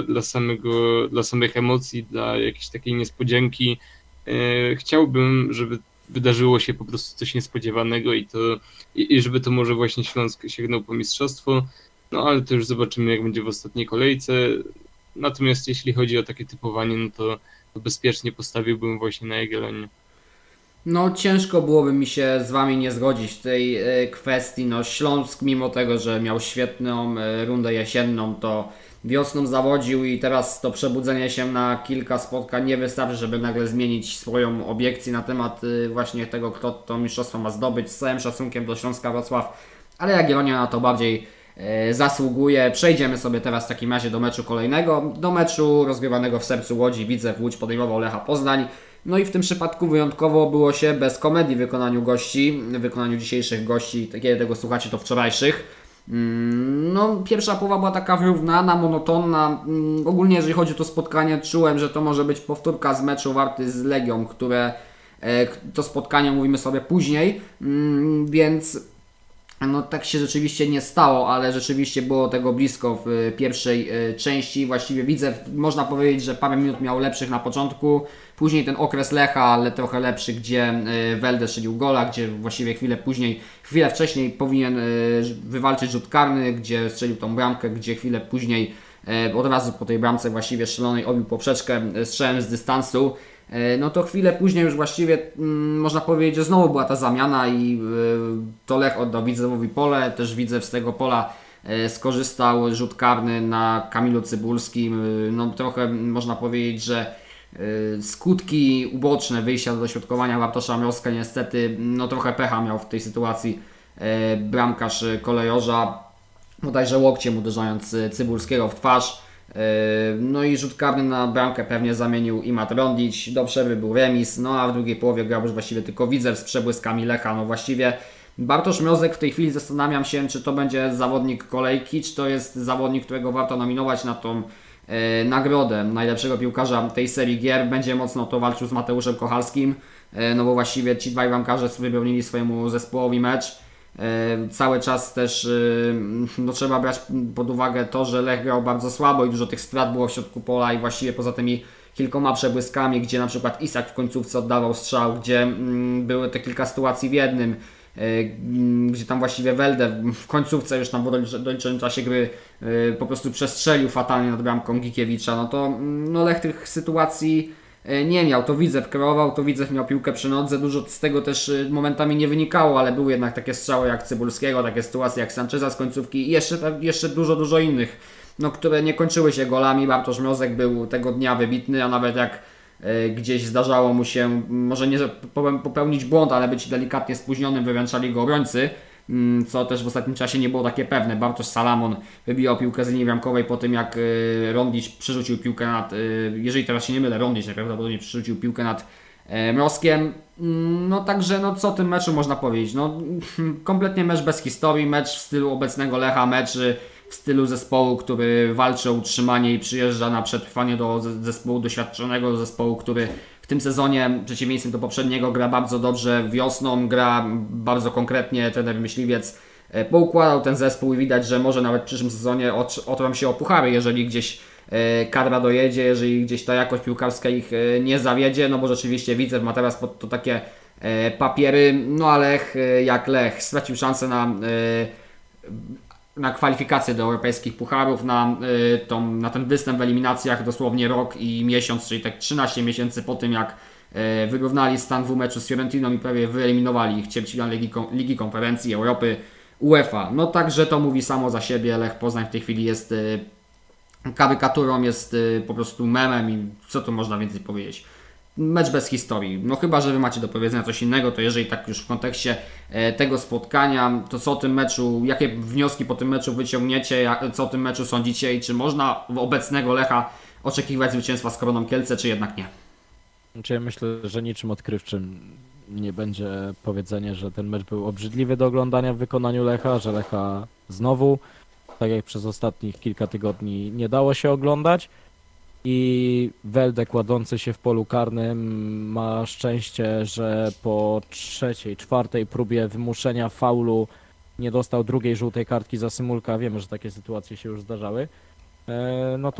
[SPEAKER 4] dla samych emocji, dla jakiejś takiej niespodzianki chciałbym, żeby wydarzyło się po prostu coś niespodziewanego i żeby to może właśnie Śląsk sięgnął po mistrzostwo, no ale to już zobaczymy, jak będzie w ostatniej kolejce. Natomiast jeśli chodzi o takie typowanie, no to bezpiecznie postawiłbym właśnie na Jagiellonię.
[SPEAKER 1] No ciężko byłoby mi się z Wami nie zgodzić w tej kwestii. No Śląsk, mimo tego, że miał świetną rundę jesienną, to wiosną zawodził i teraz to przebudzenie się na kilka spotkań nie wystarczy, żeby nagle zmienić swoją obiekcję na temat właśnie tego, kto to mistrzostwo ma zdobyć, z całym szacunkiem do Śląska Wrocław, ale Jagiellonia na to bardziej zasługuje. Przejdziemy sobie teraz w takim razie do meczu kolejnego, do meczu rozgrywanego w sercu Łodzi. Widzew Łódź podejmował Lecha Poznań. No i w tym przypadku wyjątkowo było się bez komedii w wykonaniu dzisiejszych gości, kiedy tego słuchacie, to wczorajszych. No, pierwsza połowa była taka wyrównana, monotonna. Ogólnie jeżeli chodzi o to spotkanie, czułem, że to może być powtórka z meczu Warty z Legią, które to spotkanie mówimy sobie później, więc no tak się rzeczywiście nie stało, ale rzeczywiście było tego blisko w pierwszej części. Właściwie Widzew, można powiedzieć, że parę minut miał lepszych na początku, później ten okres Lecha, ale trochę lepszy, gdzie Welde strzelił gola, gdzie właściwie chwilę wcześniej powinien wywalczyć rzut karny, gdzie strzelił tą bramkę, gdzie chwilę później od razu po tej bramce właściwie strzelonej obił poprzeczkę strzałem z dystansu. no to chwilę później już właściwie można powiedzieć, że znowu była ta zamiana i to Lech oddał Widzewowi pole, też Widzew z tego pola skorzystał, rzut karny na Kamilu Cybulskim, no trochę można powiedzieć, że skutki uboczne wyjścia do dośrodkowania Bartosza Mrozka niestety, no trochę pecha miał w tej sytuacji bramkarz kolejorza, bodajże łokciem uderzając Cybulskiego w twarz. No i rzut karny na bramkę pewnie zamienił Imad Rondić, do przerwy był remis, no a w drugiej połowie grał już właściwie tylko Widzew z przebłyskami Lecha. No właściwie Bartosz Mrozek w tej chwili zastanawiam się, czy to będzie zawodnik kolejki, czy to jest zawodnik, którego warto nominować na tą nagrodę najlepszego piłkarza tej serii gier. Będzie mocno to walczył z Mateuszem Kochalskim, no bo właściwie ci dwaj bramkarze wybronili swojemu zespołowi mecz. Cały czas też no, trzeba brać pod uwagę to, że Lech grał bardzo słabo i dużo tych strat było w środku pola i właściwie poza tymi kilkoma przebłyskami, gdzie na przykład Isak w końcówce oddawał strzał, gdzie były te kilka sytuacji w jednym, gdzie tam właściwie Welde w końcówce już tam w doliczonym czasie gry po prostu przestrzelił fatalnie nad bramką Gikiewicza, no to no Lech tych sytuacji nie miał. To Widzew kreował, to Widzew miał piłkę przy nodze, dużo z tego też momentami nie wynikało, ale były jednak takie strzały jak Cybulskiego, takie sytuacje jak Sancheza z końcówki i jeszcze dużo innych, no, które nie kończyły się golami. Bartosz Mrozek był tego dnia wybitny, a nawet jak gdzieś zdarzało mu się, może nie popełnić błąd, ale być delikatnie spóźnionym, wyręczali go obrońcy, co też w ostatnim czasie nie było takie pewne. Bartosz Salamon wybijał piłkę z linii bramkowej po tym, jak Rondić przerzucił piłkę nad, jeżeli teraz się nie mylę, Rondić najprawdopodobniej przerzucił piłkę nad Mrozkiem. No także, no co o tym meczu można powiedzieć? No kompletnie mecz bez historii, mecz w stylu obecnego Lecha, mecz w stylu zespołu, który walczy o utrzymanie i przyjeżdża na przetrwanie do zespołu doświadczonego, do zespołu, który w tym sezonie, przeciwieństwem do poprzedniego, gra bardzo dobrze wiosną, gra bardzo konkretnie. Trener Myśliwiec poukładał ten zespół i widać, że może nawet w przyszłym sezonie otrą się o puchary, jeżeli gdzieś kadra dojedzie, jeżeli gdzieś ta jakość piłkarska ich nie zawiedzie, no bo rzeczywiście Widzew ma teraz pod to takie papiery, no a Lech jak Lech stracił szansę na kwalifikacje do europejskich pucharów, na ten występ w eliminacjach dosłownie rok i miesiąc, czyli tak 13 miesięcy po tym, jak wyrównali stan w meczu z Fiorentiną i prawie wyeliminowali ich ćwierćfinał Ligi Konferencji Europy UEFA. No także to mówi samo za siebie. Lech Poznań w tej chwili jest karykaturą, jest po prostu memem i co tu można więcej powiedzieć. Mecz bez historii. No chyba, że wy macie do powiedzenia coś innego, to jeżeli tak już w kontekście tego spotkania, to co o tym meczu, jakie wnioski po tym meczu wyciągniecie, co o tym meczu sądzicie i czy można obecnego Lecha oczekiwać zwycięstwa z Koroną Kielce, czy jednak nie?
[SPEAKER 3] Znaczy ja myślę, że niczym odkrywczym nie będzie powiedzenie, że ten mecz był obrzydliwy do oglądania w wykonaniu Lecha, że Lecha znowu, tak jak przez ostatnich kilka tygodni, nie dało się oglądać. I Welde kładący się w polu karnym ma szczęście, że po trzeciej, czwartej próbie wymuszenia faulu nie dostał drugiej żółtej kartki za Symulka. Wiemy, że takie sytuacje się już zdarzały. No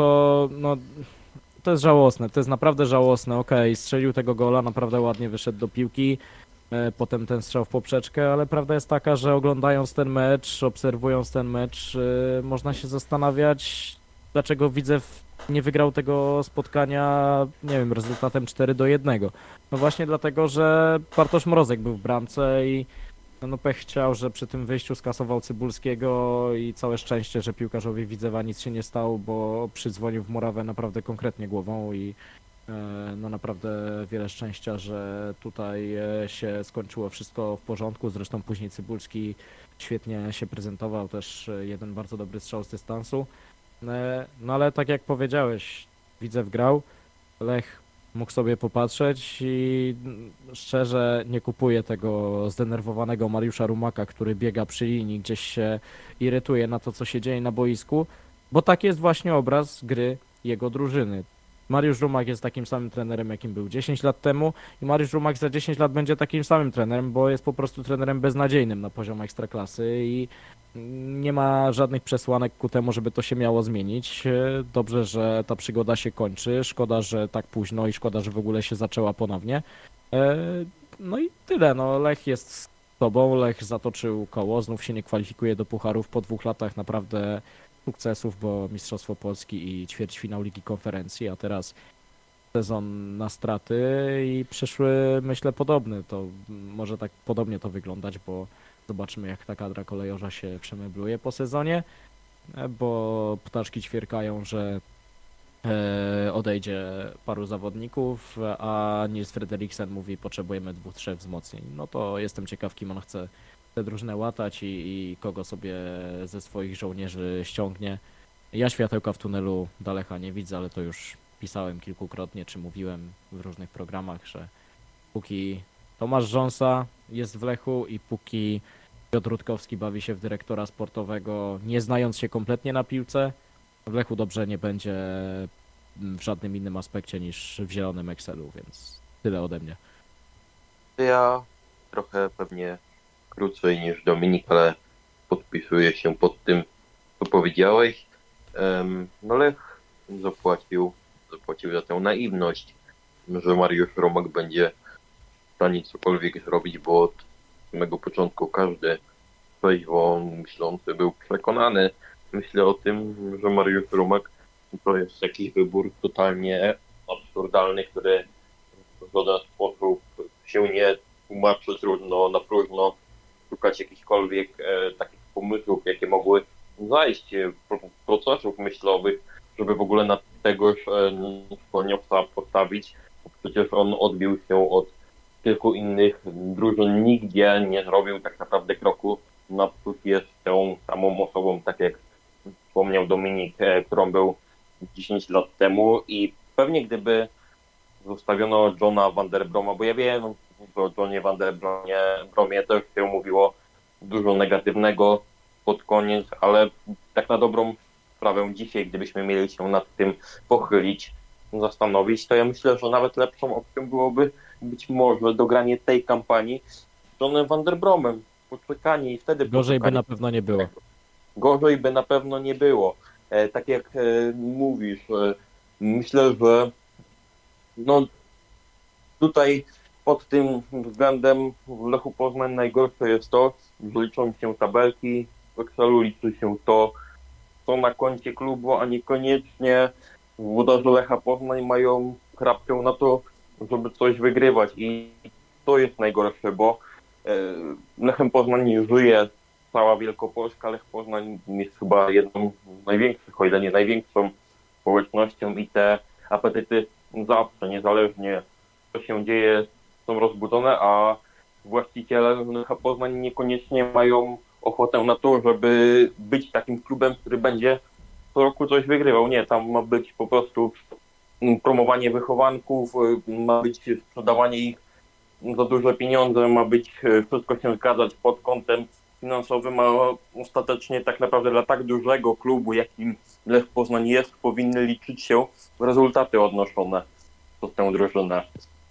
[SPEAKER 3] to jest żałosne, to jest naprawdę żałosne. Okej, strzelił tego gola, naprawdę ładnie wyszedł do piłki. Potem ten strzał w poprzeczkę, ale prawda jest taka, że oglądając ten mecz, obserwując ten mecz, można się zastanawiać, dlaczego Widzew nie wygrał tego spotkania, nie wiem, rezultatem 4-1. No właśnie dlatego, że Bartosz Mrozek był w bramce i no pech chciał, że przy tym wyjściu skasował Cybulskiego i całe szczęście, że piłkarzowi Widzewa nic się nie stało, bo przydzwonił w murawę naprawdę konkretnie głową i no naprawdę wiele szczęścia, że tutaj się skończyło wszystko w porządku. Zresztą później Cybulski świetnie się prezentował, też jeden bardzo dobry strzał z dystansu. No ale tak jak powiedziałeś, Widzew grał, Lech mógł sobie popatrzeć i szczerze nie kupuję tego zdenerwowanego Mariusza Rumaka, który biega przy linii, gdzieś się irytuje na to, co się dzieje na boisku, bo taki jest właśnie obraz gry jego drużyny. Mariusz Rumak jest takim samym trenerem, jakim był 10 lat temu i Mariusz Rumak za 10 lat będzie takim samym trenerem, bo jest po prostu trenerem beznadziejnym na poziom ekstraklasy i nie ma żadnych przesłanek ku temu, żeby to się miało zmienić. Dobrze, że ta przygoda się kończy, szkoda, że tak późno i szkoda, że w ogóle się zaczęła ponownie. No i tyle, no Lech jest z tobą, Lech zatoczył koło, znów się nie kwalifikuje do pucharów po 2 latach naprawdę sukcesów, bo Mistrzostwo Polski i ćwierćfinał Ligi Konferencji, a teraz sezon na straty i przyszły, myślę, podobny. To może tak podobnie to wyglądać, bo zobaczymy, jak ta kadra kolejorza się przemebluje po sezonie, bo ptaszki ćwierkają, że odejdzie paru zawodników, a Nils Frederiksen mówi, potrzebujemy 2-3 wzmocnień. No to jestem ciekaw, kim on chce tę drużynę łatać i kogo sobie ze swoich żołnierzy ściągnie. Ja światełka w tunelu Dalecha nie widzę, ale to już pisałem kilkukrotnie, czy mówiłem w różnych programach, że póki Tomasz Rząsa jest w Lechu i póki Piotr Rutkowski bawi się w dyrektora sportowego, nie znając się kompletnie na piłce, w Lechu dobrze nie będzie w żadnym innym aspekcie niż w zielonym Excelu, więc tyle ode mnie.
[SPEAKER 2] Ja trochę pewnie krócej niż Dominik, ale podpisuję się pod tym, co powiedziałeś. No Lech zapłacił za tę naiwność, że Mariusz Romak będzie w stanie cokolwiek zrobić, bo od samego początku każdy trzeźwo myślący był przekonany. Myślę o tym, że Mariusz Romak to jest jakiś wybór totalnie absurdalny, który w żaden sposób się nie tłumaczy, trudno na próżno szukać jakichkolwiek takich pomysłów, jakie mogły zajść, procesów myślowych, żeby w ogóle na tegoż Szkoleniowca postawić. Przecież on odbił się od kilku innych drużyn, nigdzie nie zrobił tak naprawdę kroku naprzód, jest tą samą osobą, tak jak wspomniał Dominik, którą był 10 lat temu i pewnie gdyby zostawiono Johna Van der Broma, bo ja wiem, że o Johnie Van der Bromie też się mówiło dużo negatywnego pod koniec, ale tak na dobrą sprawę dzisiaj, gdybyśmy mieli się nad tym pochylić, zastanowić, to ja myślę, że nawet lepszą opcją byłoby być może dogranie tej kampanii z Johnem Van der Bromem, poczekanie i wtedy...
[SPEAKER 3] Gorzej by na pewno nie było.
[SPEAKER 2] Gorzej by na pewno nie było. Tak jak mówisz, myślę, że no tutaj pod tym względem w Lechu Poznań najgorsze jest to, że liczą się tabelki, w Excelu liczy się to, co na koncie klubu, a niekoniecznie włodarze Lecha Poznań mają chrapkę na to, żeby coś wygrywać i to jest najgorsze, bo Lechem Poznań żyje cała Wielkopolska. Lech Poznań jest chyba jedną z największych, o ile nie największą społecznością i te apetyty zawsze, niezależnie co się dzieje, są rozbudzone, a właściciele Lecha Poznań niekoniecznie mają ochotę na to, żeby być takim klubem, który będzie co roku coś wygrywał. Nie, tam ma być po prostu promowanie wychowanków, ma być sprzedawanie ich za duże pieniądze, ma być wszystko się zgadzać pod kątem finansowym, a ostatecznie tak naprawdę dla tak dużego klubu, jakim Lech Poznań jest, powinny liczyć się rezultaty odnoszone przez tę drużynę.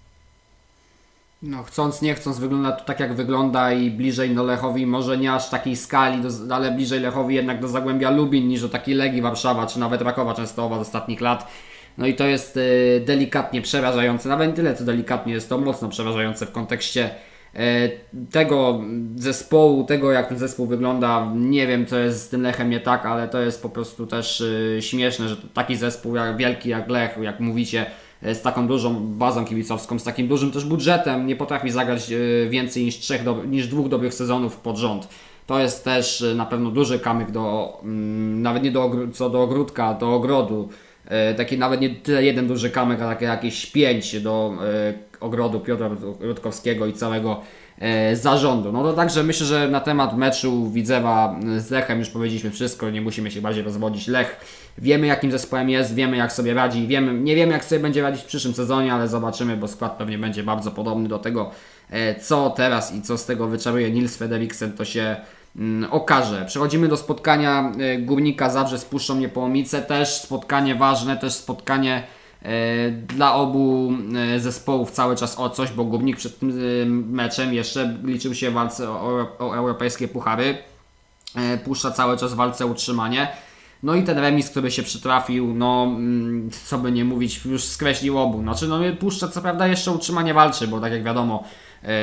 [SPEAKER 1] No chcąc, nie chcąc, wygląda to tak jak wygląda i bliżej do Lechowi, może nie aż takiej skali, ale bliżej Lechowi jednak do Zagłębia Lubin niż do takiej Legii Warszawa, czy nawet Rakowa Częstochowa z ostatnich lat. No i to jest delikatnie przerażające, nawet nie tyle co delikatnie, jest to mocno przerażające w kontekście tego zespołu, tego jak ten zespół wygląda. Nie wiem co jest z tym Lechem nie tak, ale to jest po prostu też śmieszne, że taki zespół wielki jak Lech, jak mówicie, z taką dużą bazą kibicowską, z takim dużym też budżetem nie potrafi zagrać więcej niż 2 dobrych sezonów pod rząd. To jest też na pewno duży kamyk nawet nie co do ogródka, do ogrodu. Taki nawet nie tyle jeden duży kamyk, a takie jakieś 5 do ogrodu Piotra Rutkowskiego i całego zarządu. No to także myślę, że na temat meczu Widzewa z Lechem już powiedzieliśmy wszystko, nie musimy się bardziej rozwodzić. Lech, wiemy jakim zespołem jest, wiemy jak sobie radzi, nie wiemy jak sobie będzie radzić w przyszłym sezonie, ale zobaczymy, bo skład pewnie będzie bardzo podobny do tego, co teraz i co z tego wyczaruje Nils Frederiksen, to się okaże. Przechodzimy do spotkania Górnika Zabrze z Puszczą Niepołomice, też spotkanie ważne, też spotkanie dla obu zespołów cały czas o coś, bo Górnik przed tym meczem jeszcze liczył się w walce o europejskie puchary. Puszcza cały czas w walce o utrzymanie. No i ten remis, który się przytrafił, no co by nie mówić, już skreślił obu. Znaczy no Puszcza co prawda jeszcze utrzymanie walczy, bo tak jak wiadomo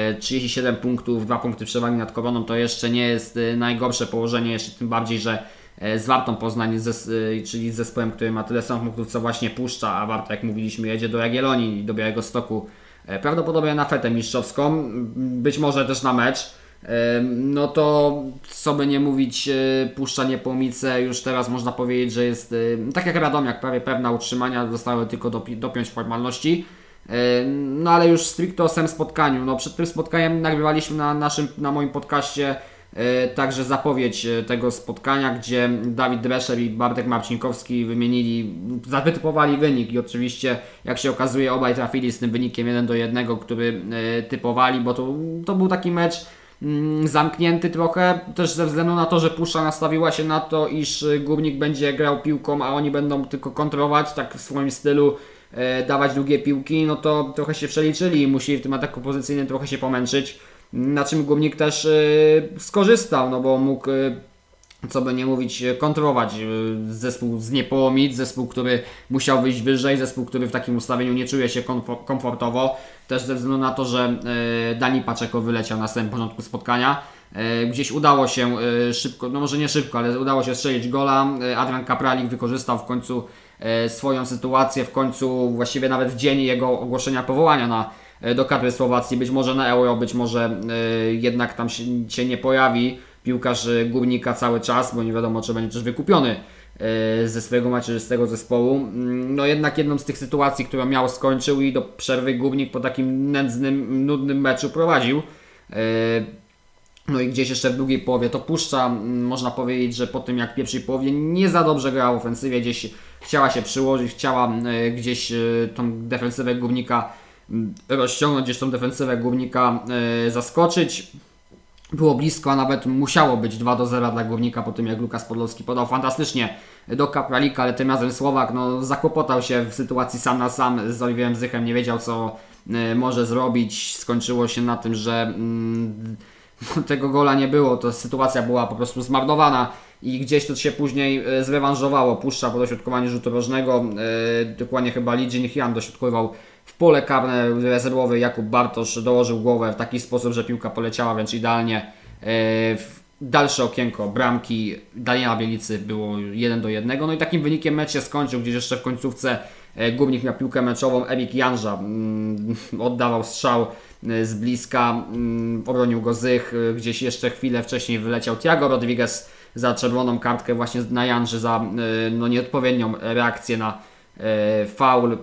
[SPEAKER 1] 37 punktów, 2 punkty przewagi nad Koroną to jeszcze nie jest najgorsze położenie, jeszcze tym bardziej, że z Wartą Poznań, czyli z zespołem, który ma tyle samych punktów co właśnie Puszcza, a Warta, jak mówiliśmy, jedzie do Jagiellonii i do Białegostoku, prawdopodobnie na fetę mistrzowską, być może też na mecz. No to co by nie mówić, Puszcza Niepołomice już teraz można powiedzieć, że jest tak jak Radomiak, prawie pewna utrzymania, zostały tylko dopiąć formalności. No ale już stricte o samym spotkaniu. No przed tym spotkaniem nagrywaliśmy na moim podcaście także zapowiedź tego spotkania, gdzie Dawid Drescher i Bartek Marcinkowski wytypowali wynik i oczywiście, jak się okazuje, obaj trafili z tym wynikiem 1-1, który typowali, bo to był taki mecz zamknięty trochę, też ze względu na to, że Puszcza nastawiła się na to, iż Górnik będzie grał piłką, a oni będą tylko kontrolować, tak w swoim stylu, dawać długie piłki, no to trochę się przeliczyli i musieli w tym ataku pozycyjnym trochę się pomęczyć, na czym Górnik też skorzystał, no bo mógł, co by nie mówić, kontrolować zespół z Niepołomic, zespół, który musiał wyjść wyżej, zespół, który w takim ustawieniu nie czuje się komfortowo, też ze względu na to, że Dani Paczeko wyleciał na samym początku spotkania. Gdzieś udało się szybko, no może nie szybko, ale udało się strzelić gola. Adrian Kapralik wykorzystał w końcu swoją sytuację, w końcu właściwie nawet w dzień jego ogłoszenia powołania do kadry Słowacji, być może na Euro, być może jednak tam się nie pojawi piłkarz Górnika cały czas, bo nie wiadomo, czy będzie też wykupiony ze swojego macierzystego zespołu. No jednak jedną z tych sytuacji, którą miał, skończył i do przerwy Górnik po takim nędznym, nudnym meczu prowadził. No i gdzieś jeszcze w drugiej połowie to Puszcza, można powiedzieć, że po tym jak w pierwszej połowie nie za dobrze grała w ofensywie, gdzieś chciała się przyłożyć, chciała gdzieś tą defensywę Górnika rozciągnąć, gdzieś tą defensywę Górnika zaskoczyć. Było blisko, a nawet musiało być 2-0 dla Górnika po tym jak Lukas Podolski podał fantastycznie do Kapralika, ale tym razem Słowak zakłopotał się w sytuacji sam na sam z Oliwierem Zychem, nie wiedział co może zrobić. Skończyło się na tym, że tego gola nie było, to sytuacja była po prostu zmarnowana i gdzieś to się później zrewanżowało. Puszcza po dośrodkowaniu rzutu rożnego, dokładnie chyba Lee Jin-hyun dośrodkowywał w pole karne, rezerwowy Jakub Bartosz dołożył głowę w taki sposób, że piłka poleciała wręcz idealnie w dalsze okienko bramki Daniela Bielicy, było 1-1. No i takim wynikiem mecz się skończył, gdzieś jeszcze w końcówce Górnik miał piłkę meczową, Erik Janża oddawał strzał z bliska, obronił go Zych, gdzieś jeszcze chwilę wcześniej wyleciał Thiago Rodriguez za czerwoną kartkę właśnie na Janży za nieodpowiednią reakcję na faul.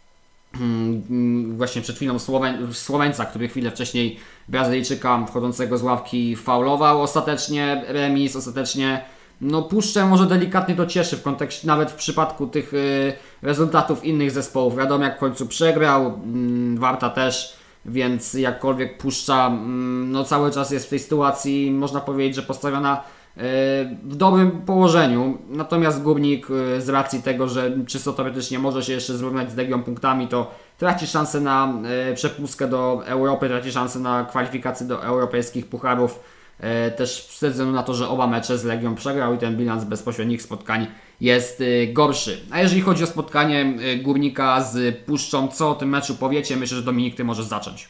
[SPEAKER 1] Właśnie przed chwilą Słoweńca, który chwilę wcześniej Brazylijczyka wchodzącego z ławki faulował. Ostatecznie remis, Puszczę może delikatnie to cieszy w kontekście, nawet w przypadku tych rezultatów innych zespołów. Radomiak w końcu przegrał, Warta też, więc jakkolwiek Puszcza cały czas jest w tej sytuacji, można powiedzieć, że postawiona w dobrym położeniu. Natomiast Górnik z racji tego, że czysto teoretycznie może się jeszcze zrównać z Legią punktami, to traci szansę na przepustkę do Europy, traci szansę na kwalifikację do europejskich pucharów. Też ze względu na to, że oba mecze z Legią przegrał i ten bilans bezpośrednich spotkań jest gorszy. A jeżeli chodzi o spotkanie Górnika z Puszczą, co o tym meczu powiecie? Myślę, że Dominik, ty możesz zacząć.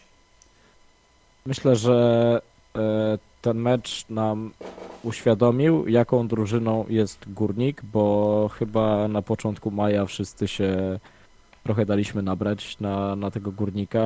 [SPEAKER 3] Myślę, że ten mecz nam uświadomił, jaką drużyną jest Górnik, bo chyba na początku maja wszyscy się trochę daliśmy nabrać na tego Górnika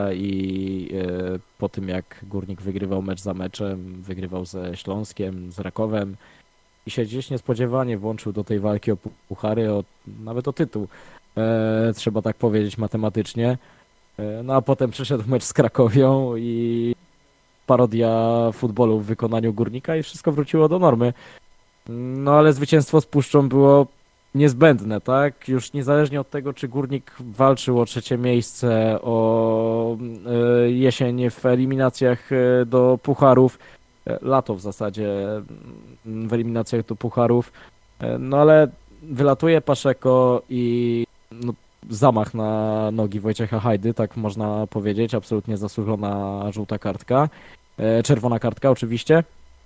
[SPEAKER 3] i po tym jak Górnik wygrywał mecz za meczem, wygrywał ze Śląskiem, z Rakowem i się gdzieś niespodziewanie włączył do tej walki o puchary, nawet o tytuł, trzeba tak powiedzieć matematycznie. No a potem przyszedł mecz z Krakowią i parodia futbolu w wykonaniu Górnika i wszystko wróciło do normy. No ale zwycięstwo z Puszczą było niezbędne, tak? Już niezależnie od tego, czy Górnik walczył o trzecie miejsce, o jesień w eliminacjach do pucharów, lato w zasadzie w eliminacjach do pucharów, no ale wylatuje Paczeko i zamach na nogi Wojciecha Hajdy, tak można powiedzieć, absolutnie zasłużona żółta kartka, czerwona kartka oczywiście.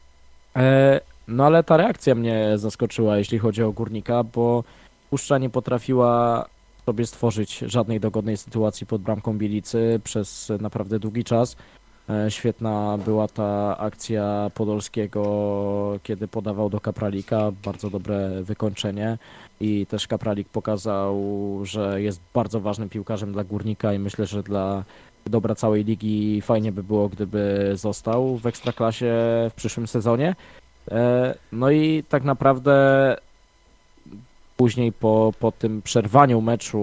[SPEAKER 3] No ale ta reakcja mnie zaskoczyła, jeśli chodzi o Górnika, bo Puszcza nie potrafiła sobie stworzyć żadnej dogodnej sytuacji pod bramką Bielicy przez naprawdę długi czas. Świetna była ta akcja Podolskiego, kiedy podawał do Kapralika, bardzo dobre wykończenie i też Kapralik pokazał, że jest bardzo ważnym piłkarzem dla Górnika i myślę, że dla dobra całej ligi fajnie by było, gdyby został w Ekstraklasie w przyszłym sezonie. No i tak naprawdę później po tym przerwaniu meczu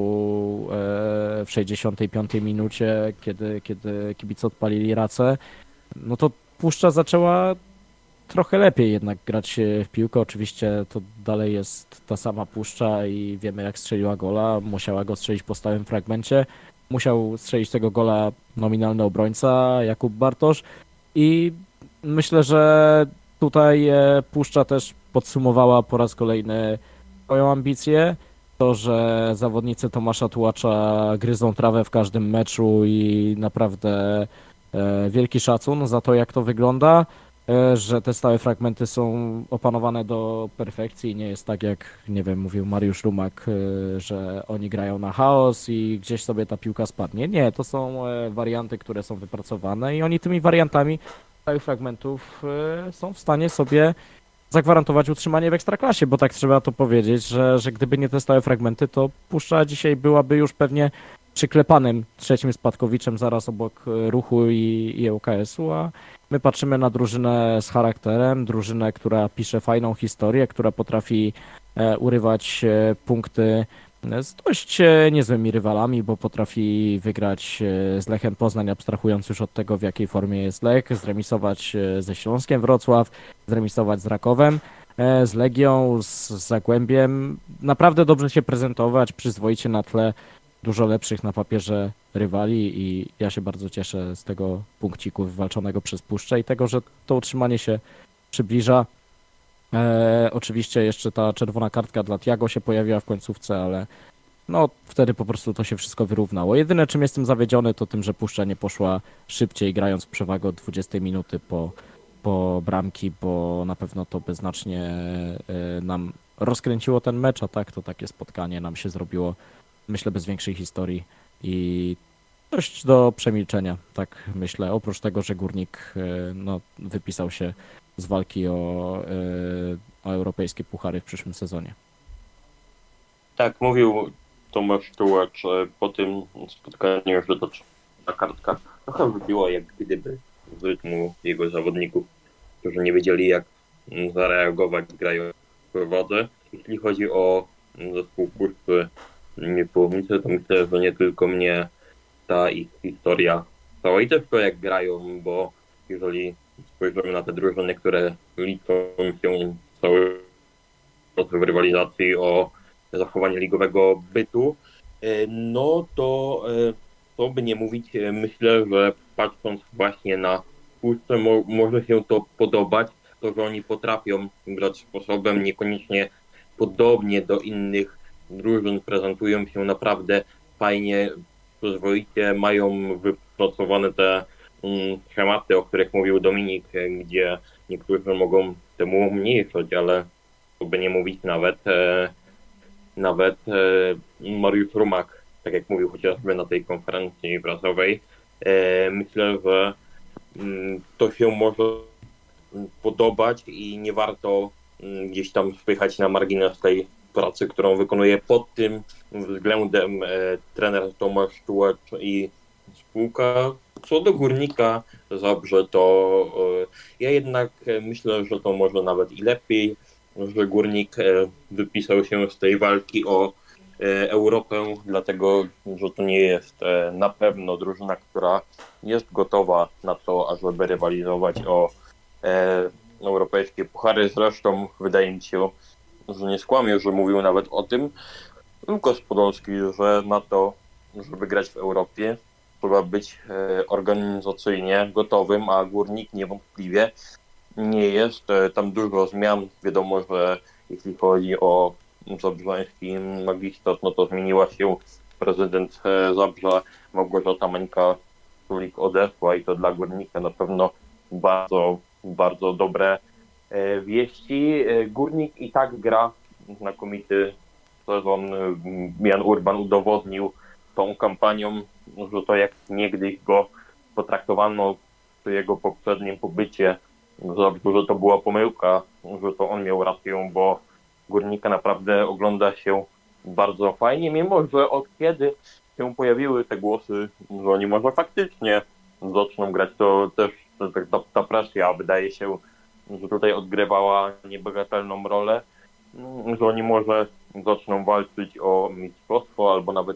[SPEAKER 3] w 65 minucie, kiedy kibice odpalili racę, no to Puszcza zaczęła trochę lepiej jednak grać w piłkę. Oczywiście to dalej jest ta sama Puszcza i wiemy jak strzeliła gola. Musiała go strzelić po stałym fragmencie. Musiał strzelić tego gola nominalny obrońca Jakub Bartosz i myślę, że tutaj Puszcza też podsumowała po raz kolejny swoją ambicję. To, że zawodnicy Tomasza Tułacza gryzą trawę w każdym meczu i naprawdę wielki szacun za to, jak to wygląda, że te stałe fragmenty są opanowane do perfekcji. Nie jest tak, jak, nie wiem, mówił Mariusz Rumak, że oni grają na chaos i gdzieś sobie ta piłka spadnie. Nie, to są warianty, które są wypracowane i oni tymi wariantami stałych fragmentów są w stanie sobie zagwarantować utrzymanie w Ekstraklasie, bo tak trzeba to powiedzieć, że gdyby nie te stałe fragmenty, to Puszcza dzisiaj byłaby już pewnie przyklepanym trzecim spadkowiczem zaraz obok Ruchu i ŁKS-u, a my patrzymy na drużynę z charakterem, drużynę, która pisze fajną historię, która potrafi urywać punkty z dość niezłymi rywalami, bo potrafi wygrać z Lechem Poznań, abstrahując już od tego, w jakiej formie jest Lech, zremisować ze Śląskiem Wrocław, zremisować z Rakowem, z Legią, z Zagłębiem. Naprawdę dobrze się prezentować, przyzwoicie na tle dużo lepszych na papierze rywali i ja się bardzo cieszę z tego punkciku wywalczonego przez Puszczę i tego, że to utrzymanie się przybliża. Oczywiście jeszcze ta czerwona kartka dla Thiago się pojawiła w końcówce, ale no wtedy po prostu to się wszystko wyrównało. Jedyne czym jestem zawiedziony to tym, że Puszcza nie poszła szybciej, grając w przewagę od 20 minuty po bramki, bo na pewno to by znacznie nam rozkręciło ten mecz, a tak to takie spotkanie nam się zrobiło, myślę, bez większej historii i dość do przemilczenia, tak myślę. Oprócz tego, że Górnik no, wypisał się z walki o europejskie puchary w przyszłym sezonie.
[SPEAKER 2] Tak, mówił Tomasz Tułacz po tym spotkaniu, że ta kartka trochę wybiła jak gdyby z rytmu jego zawodników, którzy nie wiedzieli jak zareagować grając w prowadzę. Jeśli chodzi o zespół Puszczy Niepołomice, to myślę, że nie tylko mnie ta ich historia cała i też to jak grają, bo jeżeli spojrzymy na te drużyny, które liczą się cały czas w rywalizacji o zachowanie ligowego bytu, no to by nie mówić, myślę, że patrząc właśnie na Puszczę może się to podobać, to, że oni potrafią grać sposobem niekoniecznie podobnie do innych drużyn, prezentują się naprawdę fajnie, przyzwoicie, mają wypracowane te schematy, o których mówił Dominik, gdzie niektórzy mogą temu umniejszać, ale to by nie mówić nawet Mariusz Rumak, tak jak mówił chociażby na tej konferencji prasowej, myślę, że to się może podobać i nie warto gdzieś tam spychać na margines tej pracy, którą wykonuje pod tym względem trener Tomasz Tułacz i spółka. Co do Górnika Zabrze, to ja jednak myślę, że to może nawet i lepiej, że Górnik wypisał się z tej walki o Europę, dlatego że to nie jest na pewno drużyna, która jest gotowa na to, ażeby rywalizować o europejskie puchary. Zresztą wydaje mi się, że nie skłamię, że mówił nawet o tym Łukasz Podolski, że na to, żeby grać w Europie, trzeba być organizacyjnie gotowym, a Górnik niewątpliwie nie jest. Tam dużo zmian. Wiadomo, że jeśli chodzi o zabrzański magistrat, no to zmieniła się prezydent Zabrza, Małgorzata Mańka-Królik odeszła i to dla Górnika na pewno bardzo, bardzo dobre wieści. Górnik i tak gra znakomity sezon. Jan Urban udowodnił tą kampanią, że to jak niegdyś go potraktowano przy jego poprzednim pobycie że to była pomyłka, że to on miał rację, bo Górnika naprawdę ogląda się bardzo fajnie, mimo że od kiedy się pojawiły te głosy, że oni może faktycznie zaczną grać, to też ta presja wydaje się, że tutaj odgrywała niebagatelną rolę, że oni może zaczną walczyć o mistrzostwo, albo nawet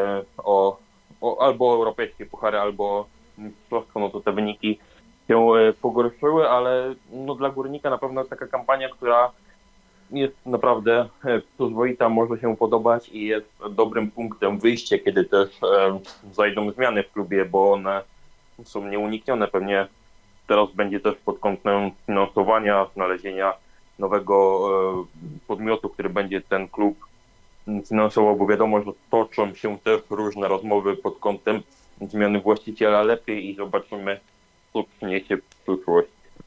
[SPEAKER 2] albo europejskie puchary, albo mistrzostwo, no to te wyniki się pogorszyły, ale no dla Górnika na pewno taka kampania, która jest naprawdę przyzwoita, może się podobać i jest dobrym punktem wyjścia, kiedy też zajdą zmiany w klubie, bo one są nieuniknione. Pewnie teraz będzie też pod kątem finansowania, znalezienia nowego podmiotu, który będzie ten klub finansował, bo wiadomo, że toczą się też różne rozmowy pod kątem zmiany właściciela lepiej i zobaczymy, co przyniesie przyszłość.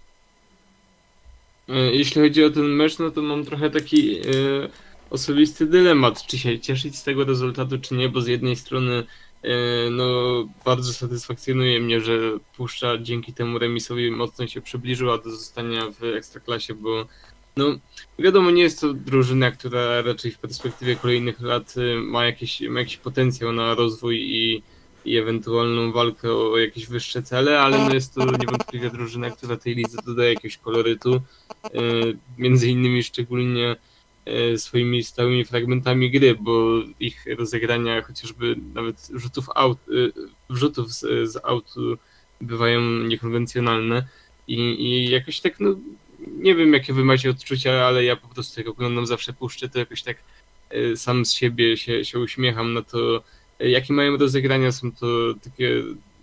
[SPEAKER 4] Jeśli chodzi o ten mecz, no to mam trochę taki osobisty dylemat, czy się cieszyć z tego rezultatu, czy nie, bo z jednej strony no bardzo satysfakcjonuje mnie, że Puszcza dzięki temu remisowi mocno się przybliżyła do zostania w Ekstraklasie, bo no wiadomo, nie jest to drużyna, która raczej w perspektywie kolejnych lat ma jakiś potencjał na rozwój i ewentualną walkę o jakieś wyższe cele, ale no jest to niewątpliwie drużyna, która tej lidze dodaje jakiegoś kolorytu, między innymi szczególnie swoimi stałymi fragmentami gry, bo ich rozegrania, chociażby nawet wrzutów z autu bywają niekonwencjonalne i jakoś tak, no nie wiem jakie wy macie odczucia, ale ja po prostu jak oglądam zawsze Puszczę, to jakoś tak sam z siebie się uśmiecham na to, jakie mają rozegrania, są to takie...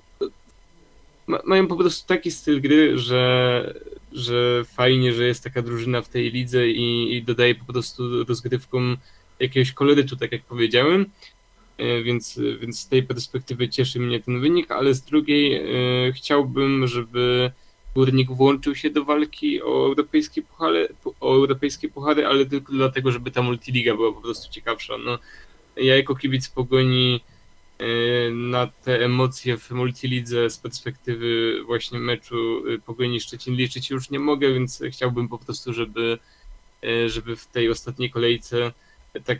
[SPEAKER 4] Mają po prostu taki styl gry, że fajnie, że jest taka drużyna w tej lidze i dodaje po prostu rozgrywkom jakiegoś kolorytu, tak jak powiedziałem. Więc z tej perspektywy cieszy mnie ten wynik, ale z drugiej chciałbym, żeby Górnik włączył się do walki o europejskie puchary, ale tylko dlatego, żeby ta multiliga była po prostu ciekawsza. No, ja jako kibic Pogoni na te emocje w multilidze z perspektywy właśnie meczu Pogoni Szczecin liczyć już nie mogę, więc chciałbym po prostu, żeby w tej ostatniej kolejce tak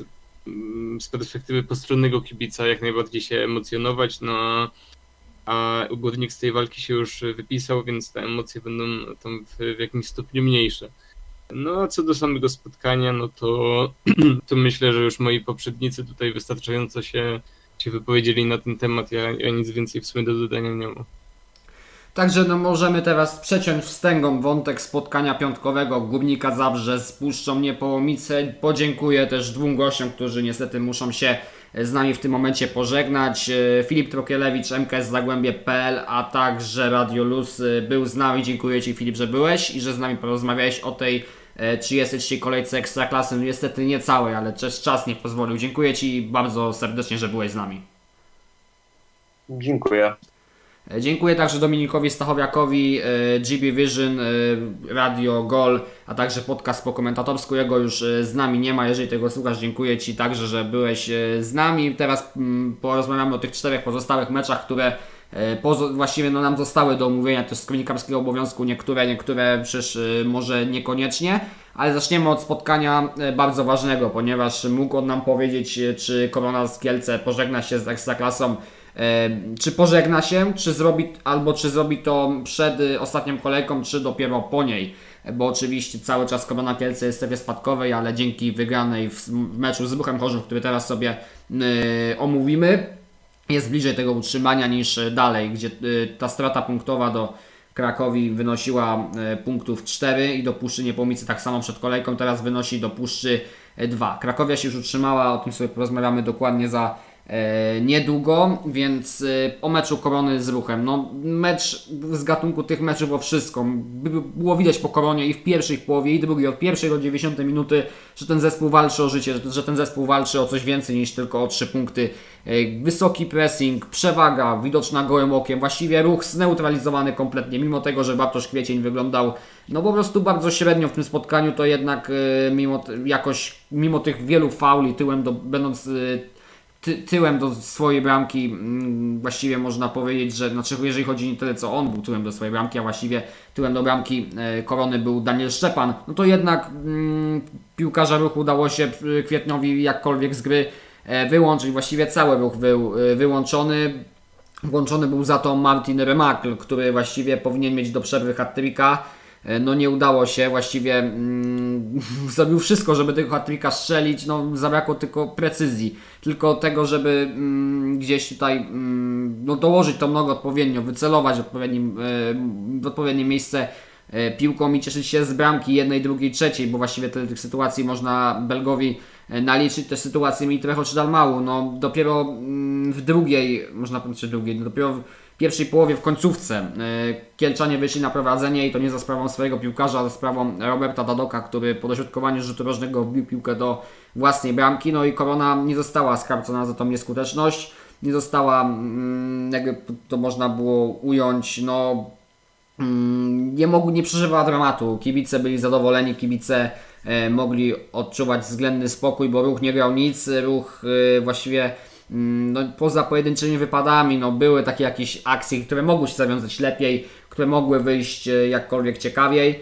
[SPEAKER 4] z perspektywy postronnego kibica jak najbardziej się emocjonować, no a Górnik z tej walki się już wypisał, więc te emocje będą tam w jakimś stopniu mniejsze. No a co do samego spotkania, no to myślę, że już moi poprzednicy tutaj wystarczająco się wypowiedzieli na ten temat, ja nic więcej w sumie do dodania nie mam.
[SPEAKER 1] Także no możemy teraz przeciąć wstęgą wątek spotkania piątkowego Górnika Zabrze z Puszczą Niepołomice. Podziękuję też dwóm gościom, którzy niestety muszą się z nami w tym momencie pożegnać. Filip Trokielewicz, MKS-Zagłębie.pl, a także Radio Luz był z nami. Dziękuję Ci, Filip, że byłeś i że z nami porozmawiałeś o tej 33 kolejce Ekstraklasy. No niestety nie całej, ale czas nie pozwolił. Dziękuję Ci bardzo serdecznie, że byłeś z nami.
[SPEAKER 2] Dziękuję.
[SPEAKER 1] Dziękuję także Dominikowi Stachowiakowi, GB Vision, Radio Gol, a także podcast po komentatorsko. Jego już z nami nie ma, jeżeli tego słuchasz, dziękuję Ci także, że byłeś z nami. Teraz porozmawiamy o tych 4 pozostałych meczach, które właściwie nam zostały do omówienia też z kronikarskiego obowiązku, niektóre przecież może niekoniecznie, ale zaczniemy od spotkania bardzo ważnego, ponieważ mógł on nam powiedzieć, czy Korona z Kielce pożegna się z Ekstraklasą, czy pożegna się, czy zrobi to przed ostatnią kolejką, czy dopiero po niej, bo oczywiście cały czas Korona Kielce jest w strefie spadkowej, ale dzięki wygranej w meczu z Ruchem Chorzów, który teraz sobie omówimy, jest bliżej tego utrzymania niż dalej, gdzie ta strata punktowa do Krakowi wynosiła punktów 4 i do Puszczy Niepołomice tak samo przed kolejką, teraz wynosi do Puszczy 2. Krakowia się już utrzymała, o tym sobie porozmawiamy dokładnie za niedługo, więc o meczu Korony z Ruchem. No, mecz z gatunku tych meczów o wszystko. Było widać po Koronie i w pierwszej połowie, i drugiej, od pierwszej do 90 minuty, że ten zespół walczy o życie, że ten zespół walczy o coś więcej niż tylko o 3 punkty. Wysoki pressing, przewaga widoczna gołym okiem, właściwie ruch zneutralizowany kompletnie, mimo tego, że Bartosz Kwiecień wyglądał no po prostu bardzo średnio w tym spotkaniu, to jednak mimo tych wielu fauli tyłem, będąc tyłem do swojej bramki, właściwie można powiedzieć, że znaczy jeżeli chodzi nie tyle co on był tyłem do swojej bramki, a właściwie tyłem do bramki Korony był Daniel Szczepan, no to jednak piłkarza Ruchu udało się Kwietniowi jakkolwiek z gry wyłączyć, właściwie cały Ruch był wyłączony. Włączony był za to Martin Remakl, który właściwie powinien mieć do przerwy hat-tricka. No nie udało się, właściwie zrobił wszystko, żeby tego hat-tricka strzelić, no zabrakło tylko precyzji, tylko tego, żeby gdzieś tutaj no, dołożyć tą nogę odpowiednio, wycelować w odpowiednie miejsce piłką i cieszyć się z bramki jednej, drugiej, trzeciej, bo właściwie tych sytuacji można Belgowi naliczyć, też sytuację Mitrecho czy Dalmału, no dopiero w drugiej, można powiedzieć drugiej, no, dopiero w pierwszej połowie, w końcówce Kielczanie wyszli na prowadzenie i to nie za sprawą swojego piłkarza, a za sprawą Roberta Dadoka, który po dośrodkowaniu z rzutu rożnego wbił piłkę do własnej bramki, no i Korona nie została skarcona za tą nieskuteczność, nie została, jakby to można było ująć, no nie przeżywała dramatu, kibice byli zadowoleni, kibice mogli odczuwać względny spokój, bo Ruch nie grał nic, Ruch właściwie no, poza pojedynczymi wypadami no, były takie jakieś akcje, które mogły się zawiązać lepiej, które mogły wyjść jakkolwiek ciekawiej,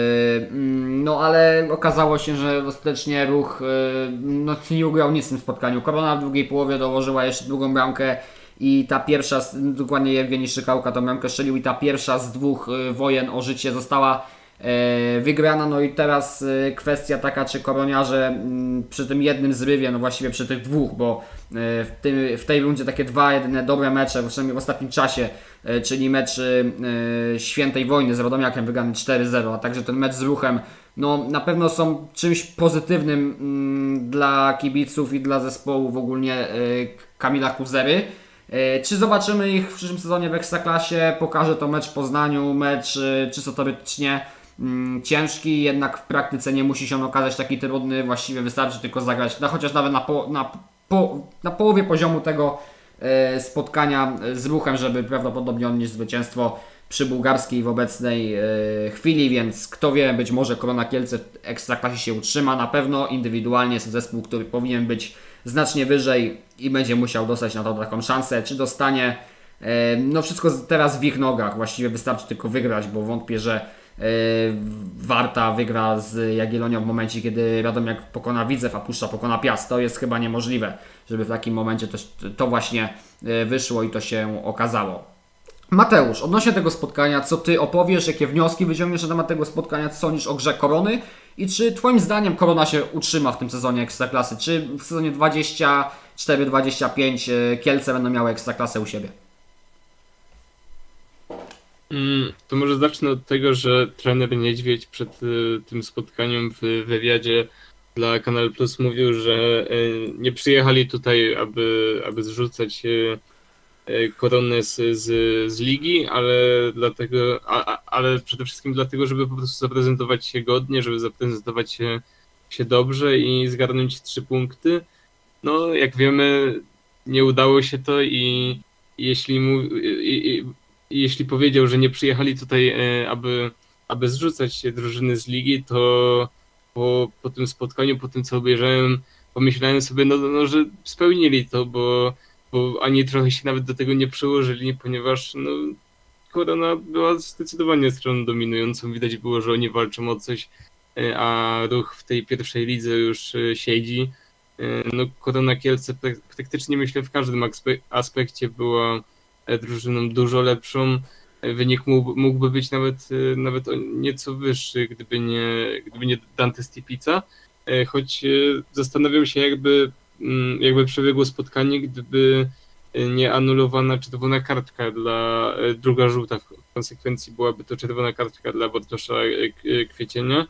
[SPEAKER 1] no ale okazało się, że ostatecznie Ruch no, nie ugrał nic w tym spotkaniu. Korona w drugiej połowie dołożyła jeszcze drugą bramkę i ta pierwsza, dokładnie Jewgeni Szykałka tą bramkę strzelił i ta pierwsza z dwóch wojen o życie została wygrana, no i teraz kwestia taka, czy koroniarze przy tym jednym zrywie, no właściwie przy tych dwóch, bo w tej rundzie takie dwa jedyne dobre mecze, przynajmniej w ostatnim czasie, czyli mecz Świętej Wojny z Radomiakiem wygrany 4-0, a także ten mecz z Ruchem, no na pewno są czymś pozytywnym dla kibiców i dla zespołu w ogólnie Kamila Kuzery. Czy zobaczymy ich w przyszłym sezonie w Ekstraklasie? Pokaże to mecz w Poznaniu, mecz czysto teoretycznie ciężki, jednak w praktyce nie musi się on okazać taki trudny, właściwie wystarczy tylko zagrać, chociaż nawet na połowie poziomu tego spotkania z Ruchem, żeby prawdopodobnie odnieść zwycięstwo przy bułgarskiej w obecnej chwili, więc kto wie, być może Korona Kielce w Ekstraklasie się utrzyma, na pewno indywidualnie jest to zespół, który powinien być znacznie wyżej i będzie musiał dostać na to taką szansę, czy dostanie, no wszystko teraz w ich nogach, właściwie wystarczy tylko wygrać, bo wątpię, że Warta wygra z Jagiellonią w momencie, kiedy Radomiak pokona Widzew, a Puszcza pokona Piast. To jest chyba niemożliwe, żeby w takim momencie to właśnie wyszło i to się okazało. Mateusz, odnośnie tego spotkania, co Ty opowiesz, jakie wnioski wyciągniesz na temat tego spotkania, co sądzisz o grze Korony i czy Twoim zdaniem Korona się utrzyma w tym sezonie Ekstraklasy, czy w sezonie 24-25 Kielce będą miały Ekstraklasę u siebie?
[SPEAKER 4] To może zacznę od tego, że trener Niedźwiedź przed tym spotkaniem w wywiadzie dla Kanal Plus mówił, że nie przyjechali tutaj, aby zrzucać Koronę z ligi, ale przede wszystkim dlatego, żeby po prostu zaprezentować się godnie, żeby zaprezentować się dobrze i zgarnąć 3 punkty. No, jak wiemy, nie udało się to i jeśli powiedział, że nie przyjechali tutaj, aby zrzucać drużyny z ligi, to po tym spotkaniu, po tym co obejrzałem, pomyślałem sobie, no, że spełnili to, bo ani trochę się nawet do tego nie przyłożyli, ponieważ no, Korona była zdecydowanie stroną dominującą. Widać było, że oni walczą o coś, a Ruch w tej pierwszej lidze już siedzi. No, Korona Kielce praktycznie myślę w każdym aspekcie była drużyną dużo lepszą. Wynik mógłby być nawet o nieco wyższy, gdyby nie Dante Stipica. Choć zastanawiam się, jakby przebiegło spotkanie, gdyby nie anulowana czerwona kartka druga żółta, w konsekwencji byłaby to czerwona kartka dla Bartosza Kwiecienia,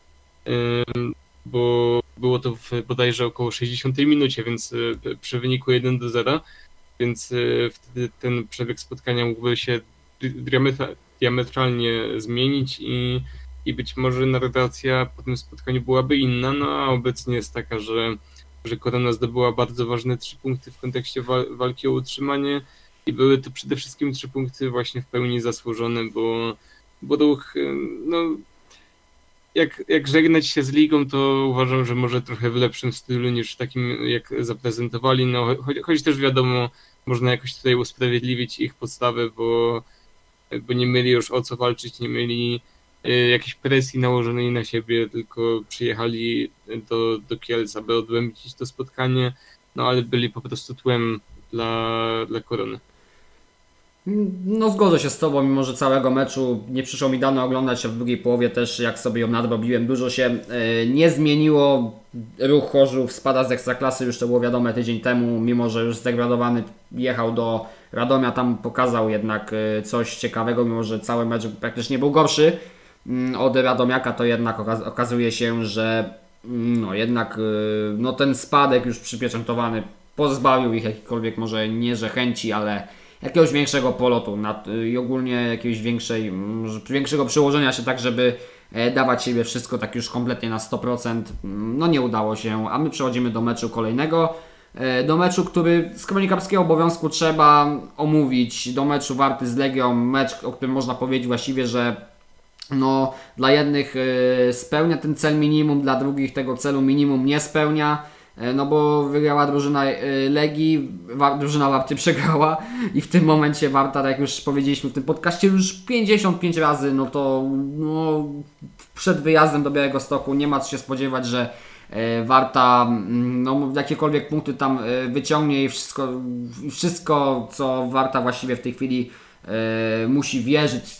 [SPEAKER 4] bo było to bodajże około 60 minucie, więc przy wyniku 1-0, więc wtedy ten przebieg spotkania mógłby się diametralnie zmienić i być może narracja po tym spotkaniu byłaby inna, no a obecnie jest taka, że Korona zdobyła bardzo ważne 3 punkty w kontekście walki o utrzymanie i były to przede wszystkim 3 punkty właśnie w pełni zasłużone, bo Ruch no, jak żegnać się z ligą, to uważam, że może trochę w lepszym stylu niż takim, jak zaprezentowali. No, choć też wiadomo, można jakoś tutaj usprawiedliwić ich podstawę, bo nie mieli już o co walczyć, nie mieli jakiejś presji nałożonej na siebie, tylko przyjechali do Kielc, aby odbędzić to spotkanie, no ale byli po prostu tłem dla Korony.
[SPEAKER 1] No zgodzę się z Tobą, mimo że całego meczu nie przyszło mi dane oglądać, się w drugiej połowie też jak sobie ją nadrobiłem, dużo się nie zmieniło. Ruch Chorzów spada z Ekstraklasy, już to było wiadome tydzień temu, mimo że już zdegradowany jechał do Radomia, tam pokazał jednak coś ciekawego, mimo że cały mecz praktycznie był gorszy od Radomiaka, to jednak okazuje się, że no jednak no ten spadek już przypieczętowany pozbawił ich jakiejkolwiek, może nie że chęci, ale jakiegoś większego polotu i ogólnie jakiegoś większego przyłożenia się tak, żeby dawać siebie wszystko tak już kompletnie na 100%. No nie udało się, a my przechodzimy do meczu kolejnego. Do meczu, który z kronikarskiego obowiązku trzeba omówić. Do meczu Warty z Legią. Mecz, o którym można powiedzieć właściwie, że no, dla jednych spełnia ten cel minimum, dla drugich tego celu minimum nie spełnia. No bo wygrała drużyna Legii, drużyna Warty przegrała i w tym momencie Warta, tak jak już powiedzieliśmy w tym podcaście, już 55 razy, no to no, przed wyjazdem do Białegostoku nie ma co się spodziewać, że Warta no, jakiekolwiek punkty tam wyciągnie i wszystko co Warta właściwie w tej chwili musi wierzyć,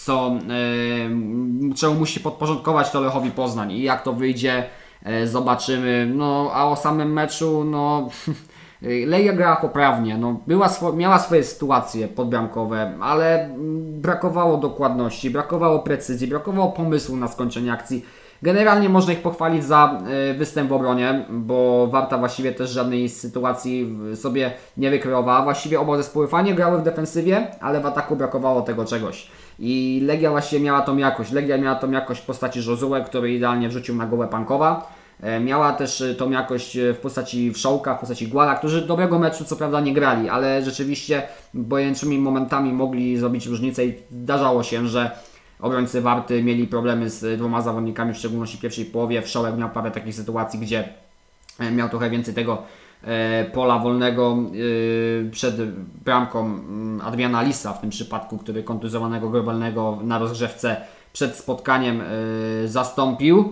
[SPEAKER 1] czemu musi podporządkować to Lechowi Poznań i jak to wyjdzie, zobaczymy. No a o samym meczu, no Legia grała poprawnie, no, miała swoje sytuacje podbramkowe, ale brakowało dokładności, brakowało precyzji, brakowało pomysłu na skończenie akcji. Generalnie można ich pochwalić za występ w obronie, bo Warta właściwie też żadnej sytuacji sobie nie wykreowała. Właściwie oba zespoły fajnie grały w defensywie, ale w ataku brakowało tego czegoś. I Legia właściwie miała tą jakość. Legia miała tą jakość w postaci Josué, który idealnie wrzucił na głowę Pankowa. Miała też tą jakość w postaci Wszołka, w postaci Guala, którzy dobrego meczu co prawda nie grali, ale rzeczywiście pojedynczymi momentami mogli zrobić różnicę i zdarzało się, że obrońcy Warty mieli problemy z dwoma zawodnikami, w szczególności w pierwszej połowie. Wszołek miał parę takich sytuacji, gdzie miał trochę więcej tego pola wolnego przed bramką Adriana Lisa w tym przypadku, który kontuzjowanego Grobelnego na rozgrzewce przed spotkaniem zastąpił.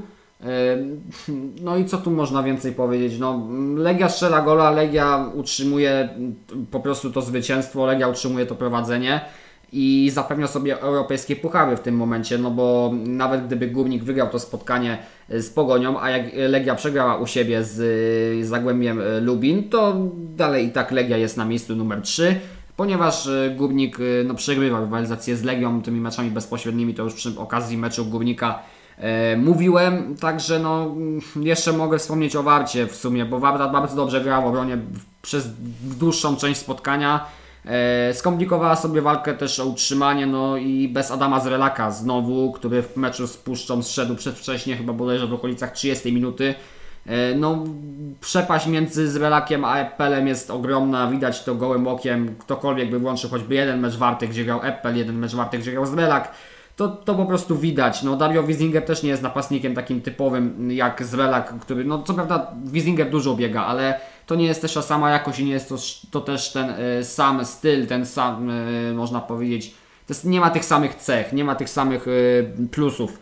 [SPEAKER 1] No i co tu można więcej powiedzieć? No, Legia strzela gola, Legia utrzymuje po prostu to zwycięstwo, Legia utrzymuje to prowadzenie i zapewnia sobie europejskie puchary w tym momencie, no bo nawet gdyby Górnik wygrał to spotkanie z Pogonią, a jak Legia przegrała u siebie z Zagłębiem Lubin, to dalej i tak Legia jest na miejscu numer 3, ponieważ Górnik no, przegrywa rywalizację z Legią tymi meczami bezpośrednimi, to już przy okazji meczu Górnika mówiłem, także no jeszcze mogę wspomnieć o Warcie w sumie, bo Warta bardzo dobrze grała w obronie przez dłuższą część spotkania. Skomplikowała sobie walkę też o utrzymanie, no i bez Adama Zrelaka znowu, który w meczu z Puszczą zszedł przedwcześnie, chyba bodajże w okolicach 30 minuty. No, przepaść między Zrelakiem a Eppelem jest ogromna, widać to gołym okiem, ktokolwiek by włączył choćby jeden mecz Warty, gdzie grał Eppel, jeden mecz Warty, gdzie grał Zrelak, to po prostu widać. No, Dario Wiesinger też nie jest napastnikiem takim typowym jak Zrelak, który, no co prawda Wiesinger dużo biega, ale to nie jest też ta sama jakość i nie jest to też ten sam styl, ten sam, można powiedzieć, nie ma tych samych cech, nie ma tych samych plusów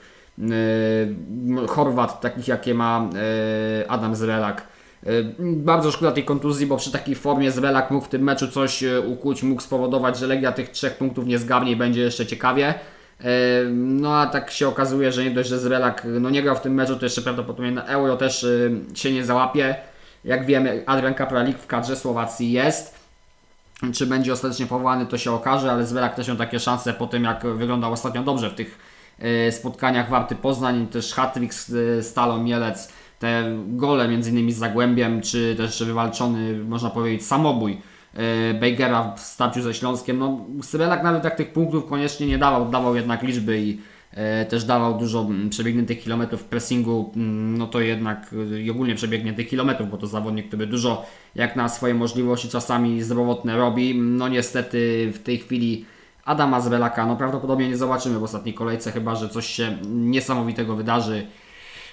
[SPEAKER 1] Chorwat, takich jakie ma Adam Zrelak. Bardzo szkoda tej kontuzji, bo przy takiej formie Zrelak mógł w tym meczu coś ukuć, mógł spowodować, że Legia tych 3 punktów nie zgarnie i będzie jeszcze ciekawie. No a tak się okazuje, że nie dość, że Zrelak no, nie grał w tym meczu, to jeszcze prawdopodobnie na Euro też się nie załapie. Jak wiemy, Adrian Kapralik w kadrze Słowacji jest. Czy będzie ostatecznie powołany, to się okaże, ale Zrelak też miał takie szanse po tym, jak wyglądał ostatnio dobrze w tych spotkaniach Warty Poznań, też hat-trick z Stalą Mielec, te gole m.in. z Zagłębiem, czy też wywalczony, można powiedzieć, samobój Bejgera w starciu ze Śląskiem. No, Zrelak nawet jak tych punktów koniecznie nie dawał jednak liczby i też dawał dużo przebiegniętych kilometrów w pressingu, no to jednak i ogólnie przebiegniętych kilometrów, bo to zawodnik, który dużo jak na swoje możliwości czasami zdrowotne robi. No niestety w tej chwili Adama Zrelaka no prawdopodobnie nie zobaczymy w ostatniej kolejce, chyba że coś się niesamowitego wydarzy.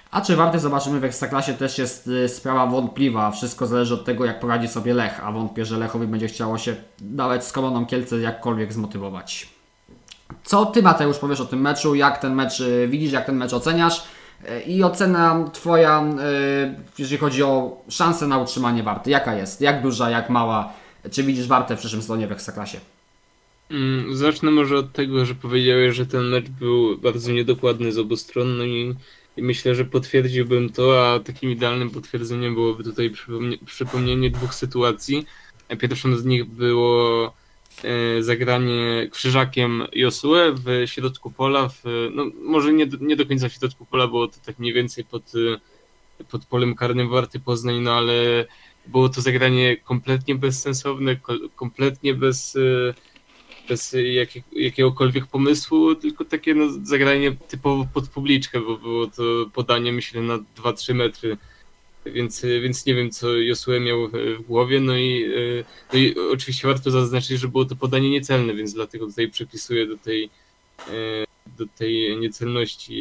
[SPEAKER 1] A czy Warty zobaczymy w Ekstraklasie też jest sprawa wątpliwa. Wszystko zależy od tego, jak poradzi sobie Lech, a wątpię, że Lechowi będzie chciało się nawet z Koroną Kielce jakkolwiek zmotywować. Co Ty, Mateusz, powiesz o tym meczu? Jak ten mecz widzisz, jak ten mecz oceniasz? I ocena Twoja, jeżeli chodzi o szansę na utrzymanie Warty. Jaka jest? Jak duża, jak mała? Czy widzisz Wartę w przyszłym sezonie w Ekstraklasie?
[SPEAKER 4] Zacznę może od tego, że powiedziałeś, że ten mecz był bardzo niedokładny z obu stron, no i myślę, że potwierdziłbym to, a takim idealnym potwierdzeniem byłoby tutaj przypomnienie dwóch sytuacji. Pierwszą z nich było zagranie krzyżakiem Josue w środku pola, no może nie do końca w środku pola, było to tak mniej więcej pod polem karnym Warty Poznań, no ale było to zagranie kompletnie bezsensowne, kompletnie bez jakiegokolwiek pomysłu, tylko takie no, zagranie typowo pod publiczkę, bo było to podanie, myślę, na 2-3 metry, więc nie wiem, co Josue miał w głowie, no i oczywiście warto zaznaczyć, że było to podanie niecelne, więc dlatego tutaj przypisuję do tej niecelności,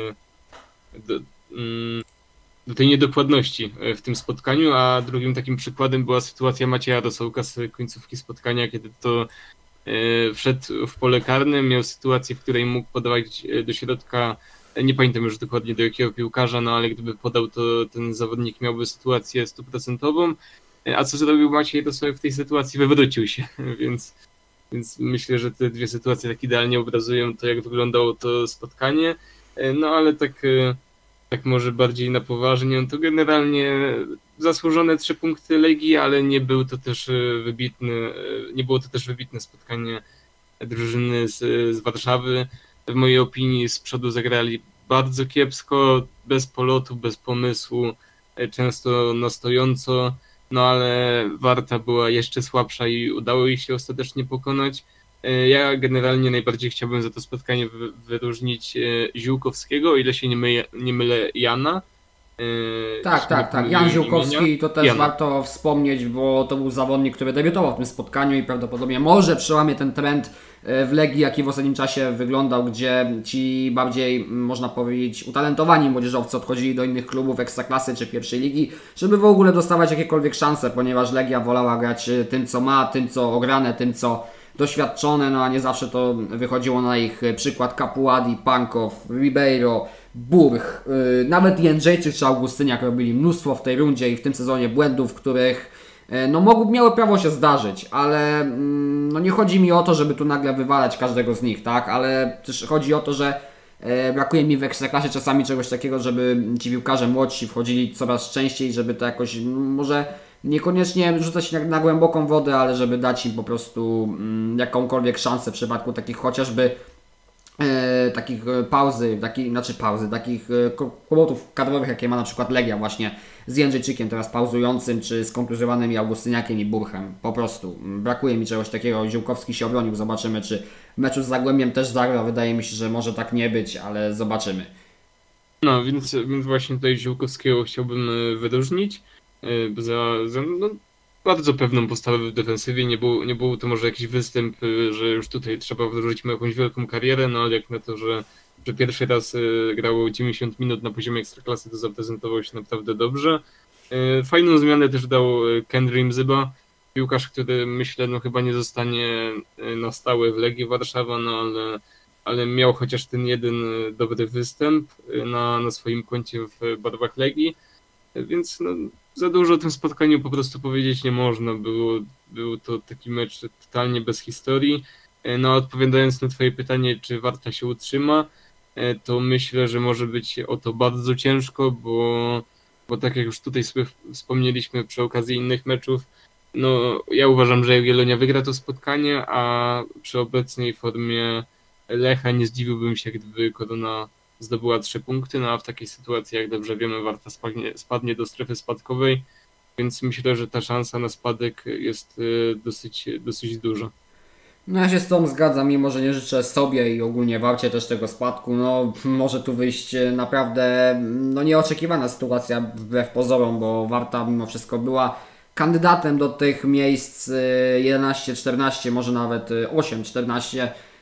[SPEAKER 4] do tej niedokładności w tym spotkaniu, a drugim takim przykładem była sytuacja Macieja Rosołka z końcówki spotkania, kiedy to wszedł w pole karne, miał sytuację, w której mógł podawać do środka, nie pamiętam już dokładnie do jakiego piłkarza, no ale gdyby podał, to ten zawodnik miałby sytuację 100%, a co zrobił Maciej Rosołek w tej sytuacji? Wywrócił się, więc myślę, że te dwie sytuacje tak idealnie obrazują to, jak wyglądało to spotkanie, no ale tak może bardziej na poważnie, to generalnie zasłużone 3 punkty Legii, ale nie było to też wybitne spotkanie drużyny z Warszawy. W mojej opinii z przodu zagrali bardzo kiepsko, bez polotu, bez pomysłu, często na stojąco, no ale Warta była jeszcze słabsza i udało jej się ostatecznie pokonać. Ja generalnie najbardziej chciałbym za to spotkanie wyróżnić Ziółkowskiego, o ile się nie mylę, Jana.
[SPEAKER 1] Tak. Jan Ziółkowski to też warto wspomnieć, bo to był zawodnik, który debiutował w tym spotkaniu i prawdopodobnie może przełamie ten trend w Legii, jaki w ostatnim czasie wyglądał, gdzie ci bardziej, można powiedzieć, utalentowani młodzieżowcy odchodzili do innych klubów Ekstraklasy czy pierwszej ligi, żeby w ogóle dostawać jakiekolwiek szanse, ponieważ Legia wolała grać tym, co ma, tym, co ograne, tym, co doświadczone, no a nie zawsze to wychodziło na ich przykład. Capuadi, Pankow, Ribeiro, Burch, nawet Jędrzejczyk czy Augustyniak robili mnóstwo w tej rundzie i w tym sezonie błędów, których miały prawo się zdarzyć, ale no nie chodzi mi o to, żeby tu nagle wywalać każdego z nich, tak, ale też chodzi o to, że brakuje mi w Ekstraklasie czasami czegoś takiego, żeby ci piłkarze młodsi wchodzili coraz częściej, żeby to jakoś, może niekoniecznie rzucać na głęboką wodę, ale żeby dać im po prostu jakąkolwiek szansę w przypadku takich chociażby takich takich kłopotów kadrowych, jakie ma na przykład Legia właśnie z Jędrzejczykiem teraz pauzującym, czy z kontuzjowanym Augustyniakiem i Burchem. Po prostu brakuje mi czegoś takiego. Ziółkowski się obronił, zobaczymy, czy w meczu z Zagłębiem też zagra. Wydaje mi się, że może tak nie być, ale zobaczymy.
[SPEAKER 4] No, więc właśnie tutaj Ziółkowskiego chciałbym wyróżnić za bardzo pewną postawę w defensywie. Nie był to może jakiś występ, że już tutaj trzeba wdrożyć mu jakąś wielką karierę, no ale jak na to, że pierwszy raz grało 90 minut na poziomie Ekstraklasy, to zaprezentował się naprawdę dobrze. Fajną zmianę też dał Kendry Mzyba, piłkarz, który myślę, no chyba nie zostanie na stałe w Legii Warszawa, no ale miał chociaż ten jeden dobry występ na swoim koncie w barwach Legii, więc no, za dużo o tym spotkaniu po prostu powiedzieć nie można. Był to taki mecz totalnie bez historii. No, odpowiadając na Twoje pytanie, czy Warta się utrzyma, to myślę, że może być o to bardzo ciężko, bo tak jak już tutaj sobie wspomnieliśmy przy okazji innych meczów, no ja uważam, że Jagiellonia wygra to spotkanie, a przy obecnej formie Lecha nie zdziwiłbym się, gdyby Korona zdobyła 3 punkty, no a w takiej sytuacji, jak dobrze wiemy, Warta spadnie do strefy spadkowej, więc myślę, że ta szansa na spadek jest dosyć duża.
[SPEAKER 1] No ja się z tą zgadzam, mimo że nie życzę sobie i ogólnie Warcie też tego spadku. No może tu wyjść naprawdę nieoczekiwana sytuacja wbrew pozorom, bo Warta mimo wszystko była kandydatem do tych miejsc 11-14, może nawet 8-14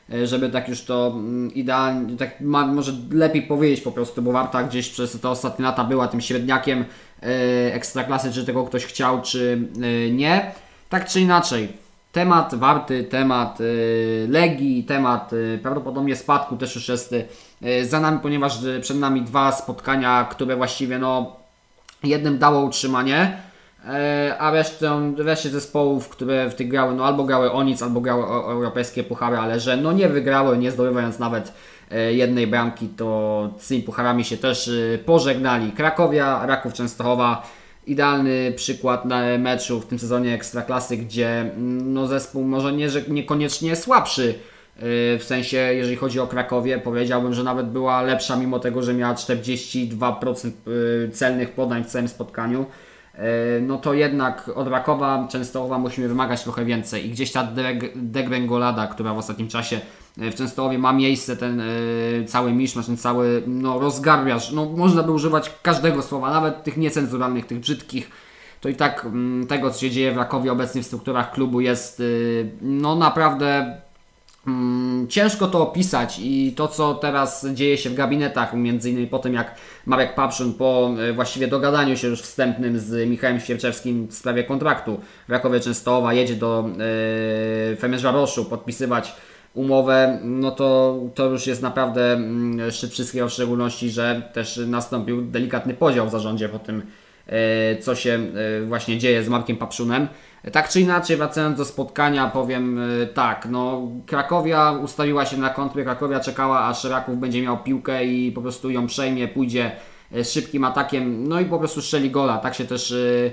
[SPEAKER 1] żeby tak już to idealnie, tak może lepiej powiedzieć po prostu, bo Warta gdzieś przez te ostatnie lata była tym średniakiem Ekstraklasy, czy tego ktoś chciał, czy nie. Tak czy inaczej, temat Warty, temat Legii, temat prawdopodobnie spadku też już jest za nami, ponieważ przed nami 2 spotkania, które właściwie jednym dało utrzymanie, a reszcie zespołów, które w tych grały, albo grały o nic, albo grały o europejskie puchary, ale że nie wygrały, nie zdobywając nawet jednej bramki, to z tymi pucharami się też pożegnali. Krakowia, Raków Częstochowa, idealny przykład na meczu w tym sezonie Ekstraklasy, gdzie zespół może niekoniecznie słabszy, w sensie jeżeli chodzi o Krakowię, powiedziałbym, że nawet była lepsza, mimo tego, że miała 42% celnych podań w całym spotkaniu. To jednak od Rakowa Częstochowa musimy wymagać trochę więcej i gdzieś ta degrengolada, która w ostatnim czasie w Częstochowie ma miejsce, ten cały miszmasz, ten cały rozgarbiarz, można by używać każdego słowa, nawet tych niecenzuralnych, tych brzydkich, to i tak tego, co się dzieje w Rakowie obecnie w strukturach klubu jest naprawdę ciężko to opisać i to, co teraz dzieje się w gabinetach, między innymi po tym, jak Marek Papszun po właściwie dogadaniu się już wstępnym z Michałem Świerczewskim w sprawie kontraktu w Rakowie Częstochowa jedzie do Fenerbahçe'u podpisywać umowę, to już jest naprawdę szczyt wszystkiego, w szczególności, że też nastąpił delikatny podział w zarządzie po tym, co się właśnie dzieje z Markiem Papszunem. Tak czy inaczej, wracając do spotkania, powiem tak, Krakowia ustawiła się na kontry, Krakowia czekała, aż Raków będzie miał piłkę i po prostu ją przejmie, pójdzie z szybkim atakiem, i po prostu strzeli gola. Tak się też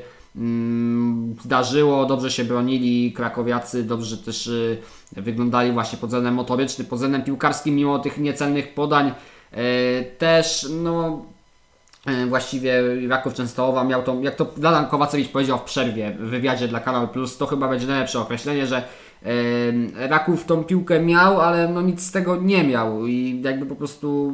[SPEAKER 1] zdarzyło, dobrze się bronili Krakowiacy, dobrze też wyglądali właśnie pod względem motorycznym, pod względem piłkarskim, mimo tych niecelnych podań. Też właściwie Raków Częstochowa miał to, jak to Vladan Kowacewicz powiedział w przerwie w wywiadzie dla Kanal Plus, to chyba będzie najlepsze określenie, że Raków tą piłkę miał, ale nic z tego nie miał i jakby po prostu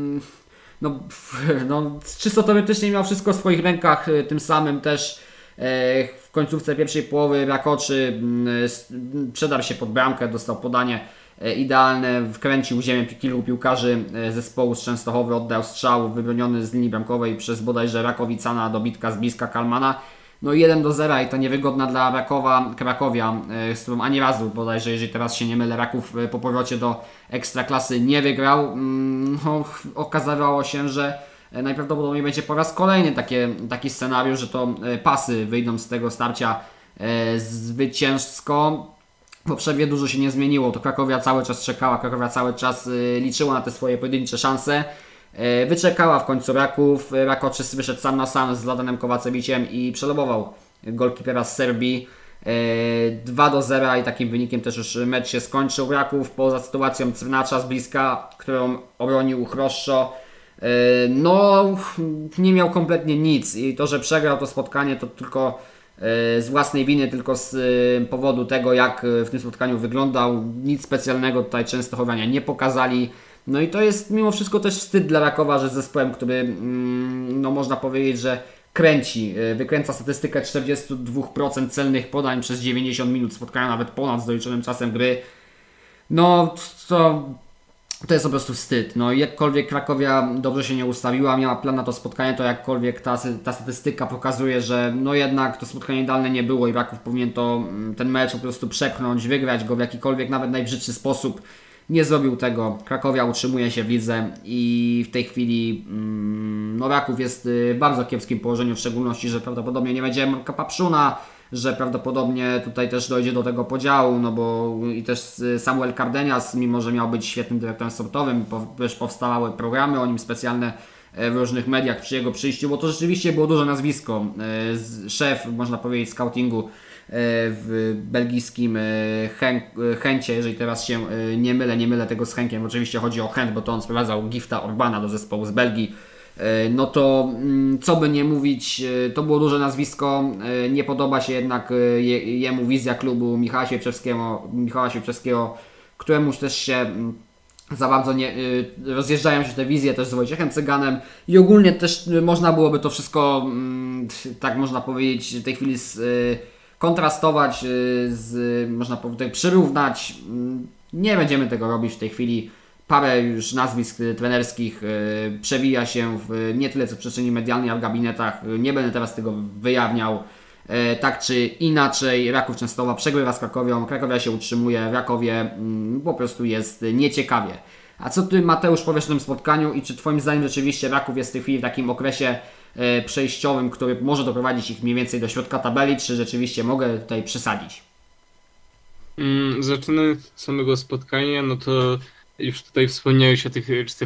[SPEAKER 1] czysto teoretycznie miał wszystko w swoich rękach, tym samym też w końcówce pierwszej połowy Rakoczy przedarł się pod bramkę, dostał podanie idealne, wkręcił w ziemię kilku piłkarzy zespołu z Częstochowy, oddał strzał wybroniony z linii bramkowej przez bodajże Rakowicana, dobitka z bliska Kalmana. 1-0 i to niewygodna dla Rakowa Krakowia, z którą ani razu bodajże, jeżeli teraz się nie mylę, Raków po powrocie do Ekstraklasy nie wygrał. Okazało się, że najprawdopodobniej będzie po raz kolejny taki scenariusz, że to pasy wyjdą z tego starcia zwycięsko. Po przerwie dużo się nie zmieniło, to Krakowia cały czas czekała, Krakowia cały czas liczyła na te swoje pojedyncze szanse. Wyczekała w końcu Raków, Rakoczy wyszedł sam na sam z Vladanem Kowacewiciem i przelobował golkipera z Serbii. 2-0 i takim wynikiem też już mecz się skończył. Raków poza sytuacją Crnacza z bliska, którą obronił Chroszczo, nie miał kompletnie nic i to, że przegrał to spotkanie, to tylko z własnej winy, tylko z powodu tego, jak w tym spotkaniu wyglądał. Nic specjalnego tutaj Częstochowianie nie pokazali. I to jest mimo wszystko też wstyd dla Rakowa, że z zespołem, który można powiedzieć, że wykręca statystykę 42% celnych podań przez 90 minut spotkania, nawet ponad z doliczonym czasem gry. To jest po prostu wstyd. Jakkolwiek Krakowia dobrze się nie ustawiła, miała plan na to spotkanie, to jakkolwiek ta statystyka pokazuje, że jednak to spotkanie idealne nie było i Raków powinien ten mecz po prostu przepchnąć, wygrać go w jakikolwiek, nawet najbrzydszy sposób. Nie zrobił tego. Krakowia utrzymuje się w lidze i w tej chwili Raków jest w bardzo kiepskim położeniu, w szczególności, że prawdopodobnie nie będzie Marka Papszuna, że prawdopodobnie tutaj też dojdzie do tego podziału, bo i też Samuel Cardenias, mimo że miał być świetnym dyrektorem sportowym, też powstawały programy o nim specjalne w różnych mediach przy jego przyjściu, bo to rzeczywiście było duże nazwisko. Szef, można powiedzieć, scoutingu w belgijskim Chęcie, jeżeli teraz się nie mylę tego z Henkiem, oczywiście chodzi o Chęt, bo to on sprowadzał Gifta Orbana do zespołu z Belgii. To co by nie mówić, to było duże nazwisko, nie podoba się jednak jemu wizja klubu Michała Świerczewskiego, któremuż też się za bardzo nie rozjeżdżają się te wizje też z Wojciechem Cyganem i ogólnie też można byłoby to wszystko, tak można powiedzieć, w tej chwili kontrastować, można powiedzieć, przyrównać. Nie będziemy tego robić w tej chwili. Parę już nazwisk trenerskich przewija się nie tyle co w przestrzeni medialnej, a w gabinetach. Nie będę teraz tego wyjawniał. Tak czy inaczej, Raków Częstochowa przegrywa z Krakowią, Krakowia się utrzymuje, w Rakowie po prostu jest nieciekawie. A co Ty, Mateusz, powiesz o tym spotkaniu i czy Twoim zdaniem rzeczywiście Raków jest w tej chwili w takim okresie przejściowym, który może doprowadzić ich mniej więcej do środka tabeli, czy rzeczywiście mogę tutaj przesadzić?
[SPEAKER 4] Zaczynając od samego spotkania, no to już tutaj wspomniałeś o tych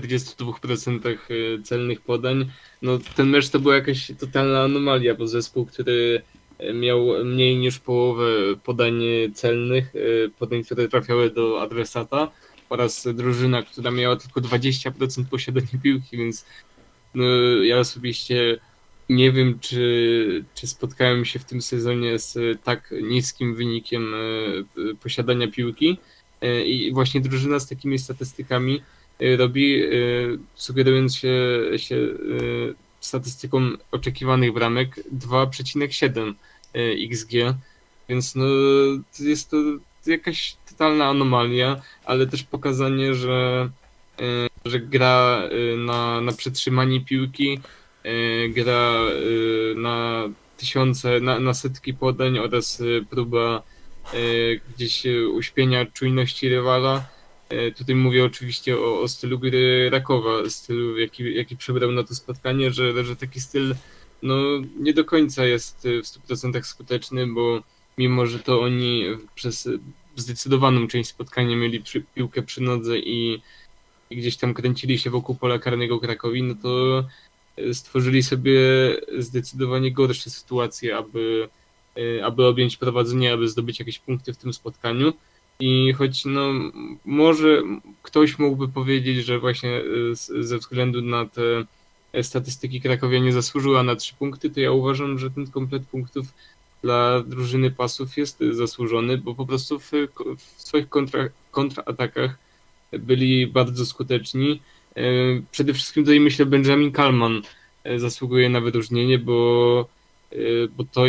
[SPEAKER 4] 42% celnych podań. No ten mecz to była jakaś totalna anomalia, bo zespół, który miał mniej niż połowę podań celnych, podań, które trafiały do adresata, oraz drużyna, która miała tylko 20% posiadania piłki, więc no, ja osobiście nie wiem, czy spotkałem się w tym sezonie z tak niskim wynikiem posiadania piłki. I właśnie drużyna z takimi statystykami robi, sugerując się statystyką oczekiwanych bramek, 2,7 XG, więc no, jest to jakaś totalna anomalia, ale też pokazanie, że gra na przetrzymanie piłki, gra na tysiące, na setki podań oraz próba gdzieś uśpienia czujności rywala. Tutaj mówię oczywiście o stylu gry Rakowa, stylu jaki przybrał na to spotkanie, że taki styl no, nie do końca jest w 100% skuteczny, bo mimo, że to oni przez zdecydowaną część spotkania mieli piłkę przy nodze i gdzieś tam kręcili się wokół pola karnego Krakowi, no to stworzyli sobie zdecydowanie gorsze sytuacje, aby objąć prowadzenie, aby zdobyć jakieś punkty w tym spotkaniu. I choć no, może ktoś mógłby powiedzieć, że właśnie ze względu na te statystyki Krakowia nie zasłużyła na 3 punkty, to ja uważam, że ten komplet punktów dla drużyny Pasów jest zasłużony, bo po prostu w swoich kontratakach byli bardzo skuteczni. Przede wszystkim tutaj myślę Benjamin Kallman zasługuje na wyróżnienie, bo to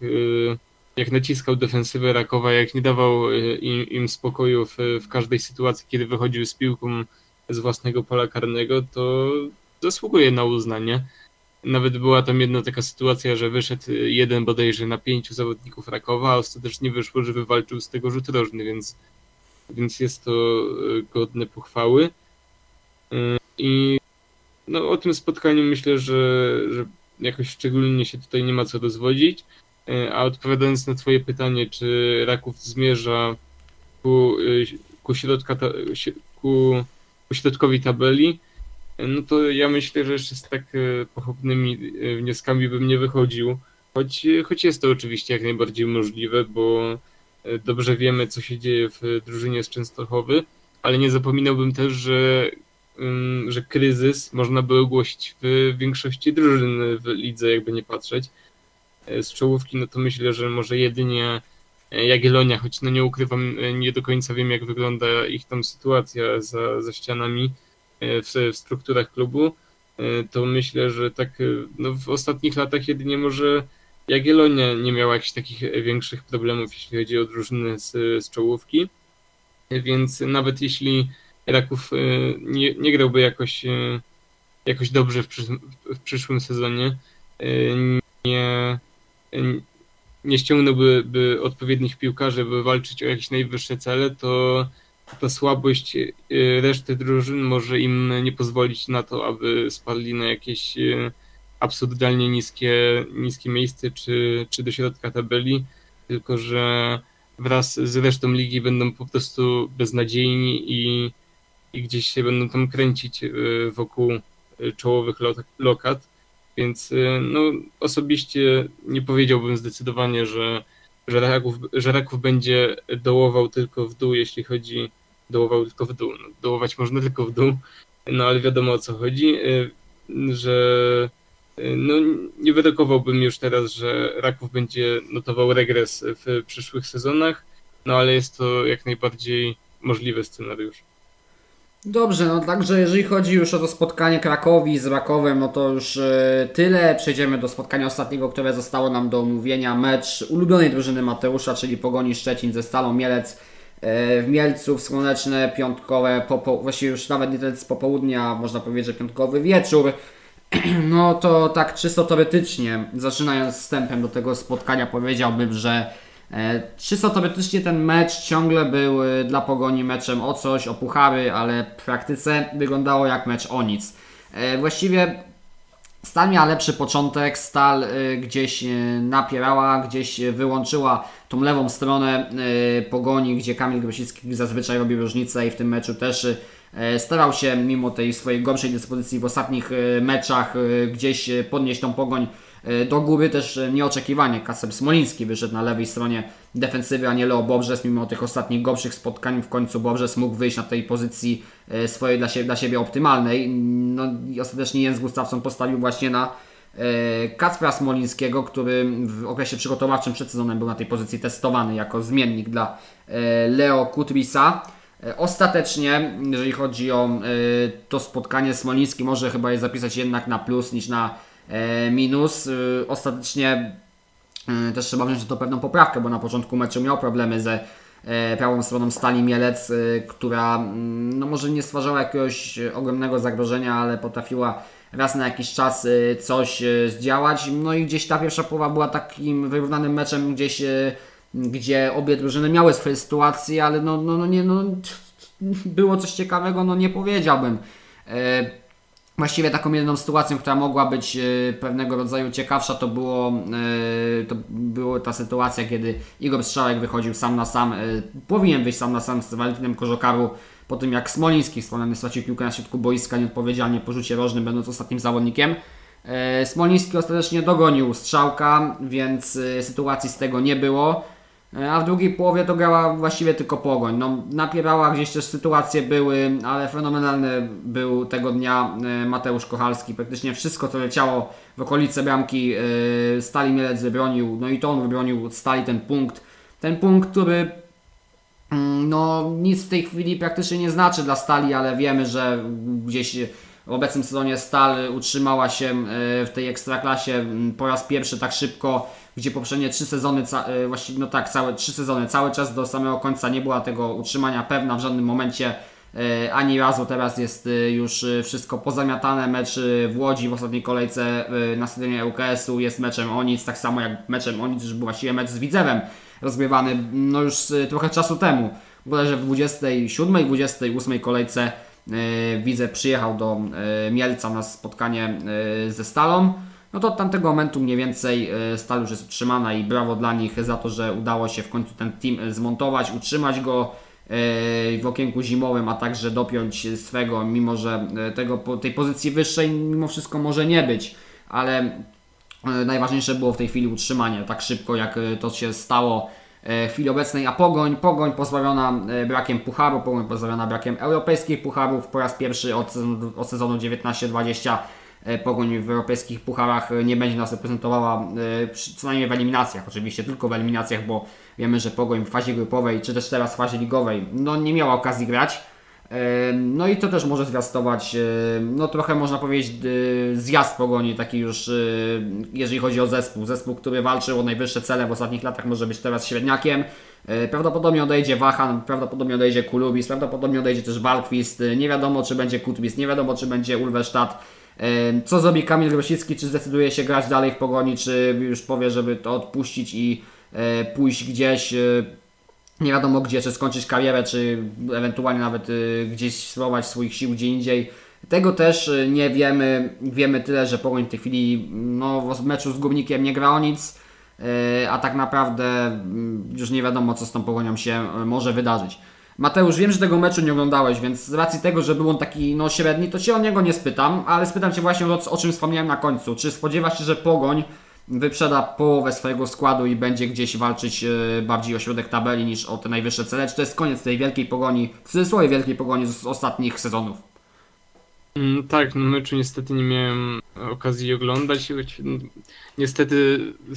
[SPEAKER 4] jak naciskał defensywę Rakowa, jak nie dawał im spokoju w każdej sytuacji, kiedy wychodził z piłką z własnego pola karnego, to zasługuje na uznanie. Nawet była tam jedna taka sytuacja, że wyszedł jeden bodajże na 5 zawodników Rakowa, a ostatecznie wyszło, że wywalczył z tego rzut rożny, więc jest to godne pochwały. I no, o tym spotkaniu myślę, że jakoś szczególnie się tutaj nie ma co rozwodzić. A odpowiadając na Twoje pytanie, czy Raków zmierza ku środkowi tabeli, no to ja myślę, że jeszcze z tak pochopnymi wnioskami bym nie wychodził, choć jest to oczywiście jak najbardziej możliwe, bo dobrze wiemy, co się dzieje w drużynie z Częstochowy, ale nie zapominałbym też, że kryzys można by ogłosić w większości drużyn w lidze, jakby nie patrzeć. Z czołówki, no to myślę, że może jedynie Jagiellonia, choć no nie ukrywam, nie do końca wiem, jak wygląda ich tam sytuacja za ścianami w strukturach klubu, to myślę, że tak no w ostatnich latach jedynie może Jagiellonia nie miała jakichś takich większych problemów, jeśli chodzi o drużyny z czołówki, więc nawet jeśli Raków nie grałby jakoś dobrze w przyszłym sezonie, nie ściągnąłby odpowiednich piłkarzy, by walczyć o jakieś najwyższe cele, to ta słabość reszty drużyn może im nie pozwolić na to, aby spadli na jakieś absurdalnie niskie miejsce czy do środka tabeli, tylko że wraz z resztą ligi będą po prostu beznadziejni i gdzieś się będą tam kręcić wokół czołowych lokat. Więc no, osobiście nie powiedziałbym zdecydowanie, że Raków będzie dołował tylko w dół, jeśli chodzi dołował tylko w dół. No, dołować można tylko w dół, no ale wiadomo o co chodzi, że no, nie wydokowałbym już teraz, że Raków będzie notował regres w przyszłych sezonach, no ale jest to jak najbardziej możliwy scenariusz.
[SPEAKER 1] Dobrze, no także jeżeli chodzi już o to spotkanie Krakowi z Rakowem, no to już tyle. Przejdziemy do spotkania ostatniego, które zostało nam do omówienia. Mecz ulubionej drużyny Mateusza, czyli Pogoni Szczecin ze Stalą Mielec. w Mielcu w słoneczne, piątkowe, właściwie już nawet nie tyle z popołudnia, można powiedzieć, że piątkowy wieczór. No to tak czysto teoretycznie, zaczynając wstępem do tego spotkania, powiedziałbym, że czysto teoretycznie ten mecz ciągle był dla Pogoni meczem o coś, o puchary, ale w praktyce wyglądało jak mecz o nic. Właściwie Stal miała lepszy początek, Stal gdzieś napierała, gdzieś wyłączyła tą lewą stronę Pogoni, gdzie Kamil Grosicki zazwyczaj robi różnicę i w tym meczu też starał się mimo tej swojej gorszej dyspozycji w ostatnich meczach gdzieś podnieść tą Pogoń do góry. Też nieoczekiwanie Kacper Smoliński wyszedł na lewej stronie defensywy, a nie Leo Bobrzes. Mimo tych ostatnich gorszych spotkań w końcu Bobrzes mógł wyjść na tej pozycji swojej dla siebie optymalnej. No i ostatecznie Jens Gustafsson postawił właśnie na Kacpra Smolińskiego, który w okresie przygotowawczym przed sezonem był na tej pozycji testowany jako zmiennik dla Leo Kutrisa. Ostatecznie, jeżeli chodzi o to spotkanie, Smoliński może chyba je zapisać jednak na plus niż na minus. Ostatecznie też trzeba wziąć to pewną poprawkę, bo na początku meczu miał problemy ze prawą stroną Stali Mielec, która no może nie stwarzała jakiegoś ogromnego zagrożenia, ale potrafiła raz na jakiś czas coś zdziałać. No i gdzieś ta pierwsza połowa była takim wyrównanym meczem, gdzie obie drużyny miały swoje sytuacje, ale było coś ciekawego, no nie powiedziałbym. Właściwie taką jedyną sytuacją, która mogła być pewnego rodzaju ciekawsza, to była ta sytuacja, kiedy Igor Strzałek wychodził sam na sam, powinien wyjść sam na sam z Walentynem Koziokaru, po tym jak Smoliński wspomniany stracił piłkę na środku boiska nieodpowiedzialnie po rzucie rożnym, będąc ostatnim zawodnikiem. Smoliński ostatecznie dogonił Strzałka, więc sytuacji z tego nie było. A w drugiej połowie to grała właściwie tylko Pogoń. No, napierała, gdzieś też sytuacje były, ale fenomenalny był tego dnia Mateusz Kochalski. Praktycznie wszystko, co leciało w okolice bramki Stali Mielec wybronił. No i to on wybronił Stali ten punkt. Ten punkt, który no nic w tej chwili praktycznie nie znaczy dla Stali, ale wiemy, że gdzieś w obecnym sezonie Stal utrzymała się w tej Ekstraklasie po raz pierwszy tak szybko, gdzie poprzednie 3 sezony, właściwie no tak, całe 3 sezony, cały czas do samego końca nie była tego utrzymania pewna w żadnym momencie ani razu. Teraz jest już wszystko pozamiatane. Mecz w Łodzi w ostatniej kolejce na stadionie ŁKS-u jest meczem o nic, tak samo jak meczem o nic, że był właściwie mecz z Widzewem rozgrywany no już trochę czasu temu. Bodajże w 27 i 28 kolejce Widzew przyjechał do Mielca na spotkanie ze Stalą. No to od tamtego momentu mniej więcej Stal już jest utrzymana i brawo dla nich za to, że udało się w końcu ten team zmontować, utrzymać go w okienku zimowym, a także dopiąć swego, mimo że tej pozycji wyższej mimo wszystko może nie być, ale najważniejsze było w tej chwili utrzymanie tak szybko, jak to się stało w chwili obecnej. A Pogoń pozbawiona brakiem pucharu, Pogoń pozbawiona brakiem europejskich pucharów po raz pierwszy od sezonu 19-20. Pogoń w europejskich pucharach nie będzie nas reprezentowała, co najmniej w eliminacjach, oczywiście tylko w eliminacjach, bo wiemy, że Pogoń w fazie grupowej, czy też teraz w fazie ligowej, no nie miała okazji grać. No i to też może zwiastować, no trochę można powiedzieć zjazd Pogoni, taki już jeżeli chodzi o zespół, który walczył o najwyższe cele w ostatnich latach, może być teraz średniakiem. Prawdopodobnie odejdzie Wachan, prawdopodobnie odejdzie Kulubis, prawdopodobnie odejdzie też Wahlqvist, nie wiadomo czy będzie Kutwist, nie wiadomo czy będzie Ulverstad. Co zrobi Kamil Grosicki, czy zdecyduje się grać dalej w Pogoni, czy już powie, żeby to odpuścić i pójść gdzieś, nie wiadomo gdzie, czy skończyć karierę, czy ewentualnie nawet gdzieś spróbować swoich sił gdzie indziej. Tego też nie wiemy. Wiemy tyle, że Pogoń w tej chwili no, w meczu z Górnikiem nie gra o nic, a tak naprawdę już nie wiadomo co z tą Pogonią się może wydarzyć. Mateusz, wiem, że tego meczu nie oglądałeś, więc z racji tego, że był on taki no, średni, to Cię o niego nie spytam, ale spytam Cię właśnie o czym wspomniałem na końcu. Czy spodziewasz się, że Pogoń wyprzeda połowę swojego składu i będzie gdzieś walczyć bardziej o środek tabeli niż o te najwyższe cele? Czy to jest koniec tej wielkiej Pogoni, w cudzysłowie wielkiej Pogoni z ostatnich sezonów?
[SPEAKER 4] Tak, no meczu niestety nie miałem okazji oglądać. Niestety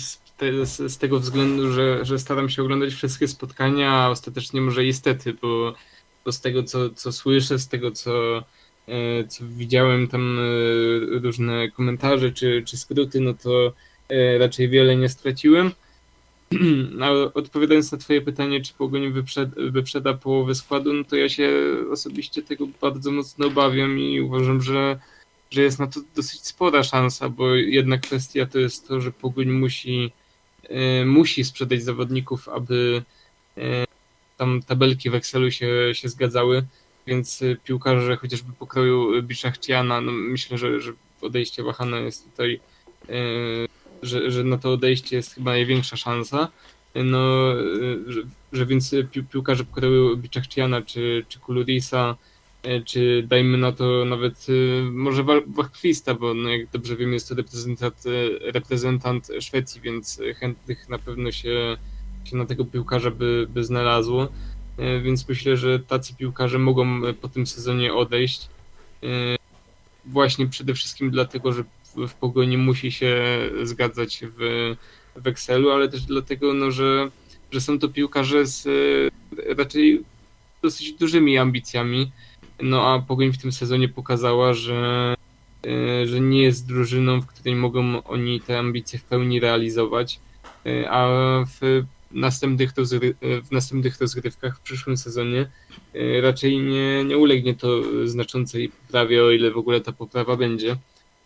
[SPEAKER 4] z tego względu, że staram się oglądać wszystkie spotkania, a ostatecznie może niestety, bo z tego co słyszę, z tego co widziałem tam różne komentarze czy skróty, no to raczej wiele nie straciłem. Odpowiadając na twoje pytanie, czy Pogoń wyprzeda połowę składu, no to ja się osobiście tego bardzo mocno obawiam i uważam, że jest na to dosyć spora szansa, bo jedna kwestia to jest to, że Pogoń musi sprzedać zawodników, aby tam tabelki w Excelu się zgadzały, więc piłkarze chociażby pokroju Biszachtiana, no myślę, że odejście Wahana jest tutaj, że na to odejście jest chyba największa szansa, no, że więc piłkarze pokroju Biszachtiana czy Kulurisa, czy dajmy na to nawet może Wachtwista, bo no jak dobrze wiem jest to reprezentant Szwecji, więc chętnych na pewno się na tego piłkarza by znalazło, więc myślę, że tacy piłkarze mogą po tym sezonie odejść. Właśnie przede wszystkim dlatego, że w Pogoni musi się zgadzać w Excelu, ale też dlatego, no, że są to piłkarze z raczej dosyć dużymi ambicjami. No a Pogoń w tym sezonie pokazała, że nie jest drużyną, w której mogą oni te ambicje w pełni realizować, a w następnych rozgrywkach w przyszłym sezonie raczej nie ulegnie to znaczącej poprawie, o ile w ogóle ta poprawa będzie.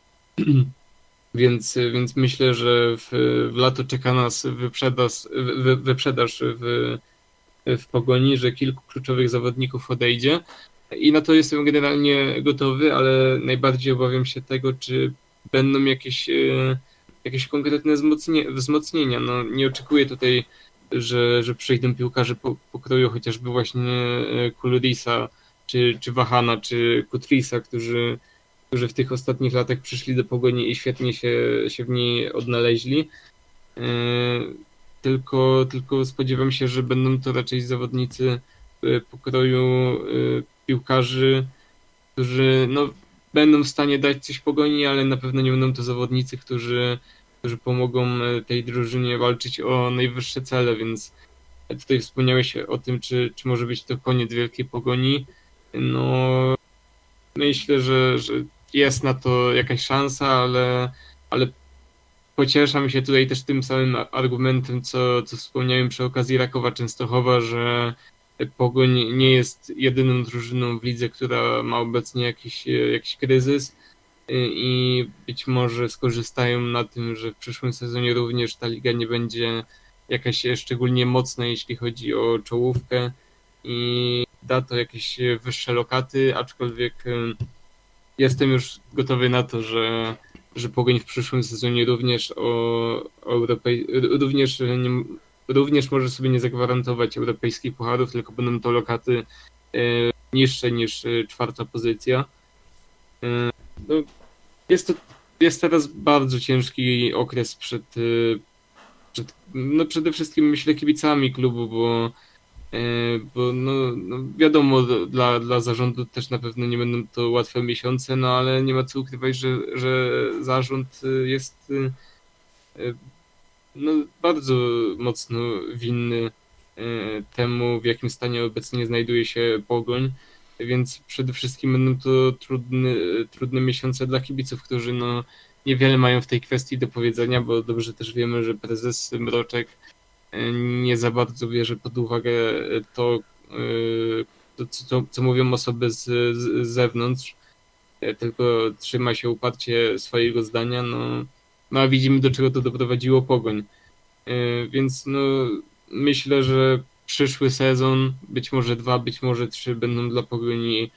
[SPEAKER 4] Więc myślę, że w lato czeka nas wyprzedaż w Pogoni, że kilku kluczowych zawodników odejdzie i na to jestem generalnie gotowy, ale najbardziej obawiam się tego, czy będą jakieś konkretne wzmocnienia. No, nie oczekuję tutaj, że przyjdą piłkarze pokroju chociażby właśnie Kulurisa, czy Wahana, czy Kutrisa, którzy w tych ostatnich latach przyszli do Pogoni i świetnie się w niej odnaleźli. Tylko spodziewam się, że będą to raczej zawodnicy pokroju piłkarzy, którzy no, będą w stanie dać coś Pogoni, ale na pewno nie będą to zawodnicy, którzy pomogą tej drużynie walczyć o najwyższe cele, więc tutaj wspomniałeś o tym, czy może być to koniec wielkiej Pogoni. No myślę, że jest na to jakaś szansa, ale pocieszam się tutaj też tym samym argumentem, co wspomniałem przy okazji Rakowa Częstochowa, że Pogoń nie jest jedyną drużyną w lidze, która ma obecnie jakiś kryzys i być może skorzystają na tym, że w przyszłym sezonie również ta liga nie będzie jakaś szczególnie mocna, jeśli chodzi o czołówkę i da to jakieś wyższe lokaty, aczkolwiek jestem już gotowy na to, że Pogoń w przyszłym sezonie również może sobie nie zagwarantować europejskich pucharów, tylko będą to lokaty niższe niż 4. pozycja. No, jest teraz bardzo ciężki okres przede wszystkim myślę kibicami klubu, bo no wiadomo, dla zarządu też na pewno nie będą to łatwe miesiące, no ale nie ma co ukrywać, że zarząd jest no, bardzo mocno winny temu, w jakim stanie obecnie znajduje się Pogoń, więc przede wszystkim będą to trudne miesiące dla kibiców, którzy no niewiele mają w tej kwestii do powiedzenia, bo dobrze też wiemy, że prezes Mroczek nie za bardzo bierze pod uwagę to, co mówią osoby z zewnątrz, tylko trzyma się uparcie swojego zdania, no a widzimy, do czego to doprowadziło Pogoń. Więc no myślę, że przyszły sezon, być może 2, być może 3 będą dla Pogoni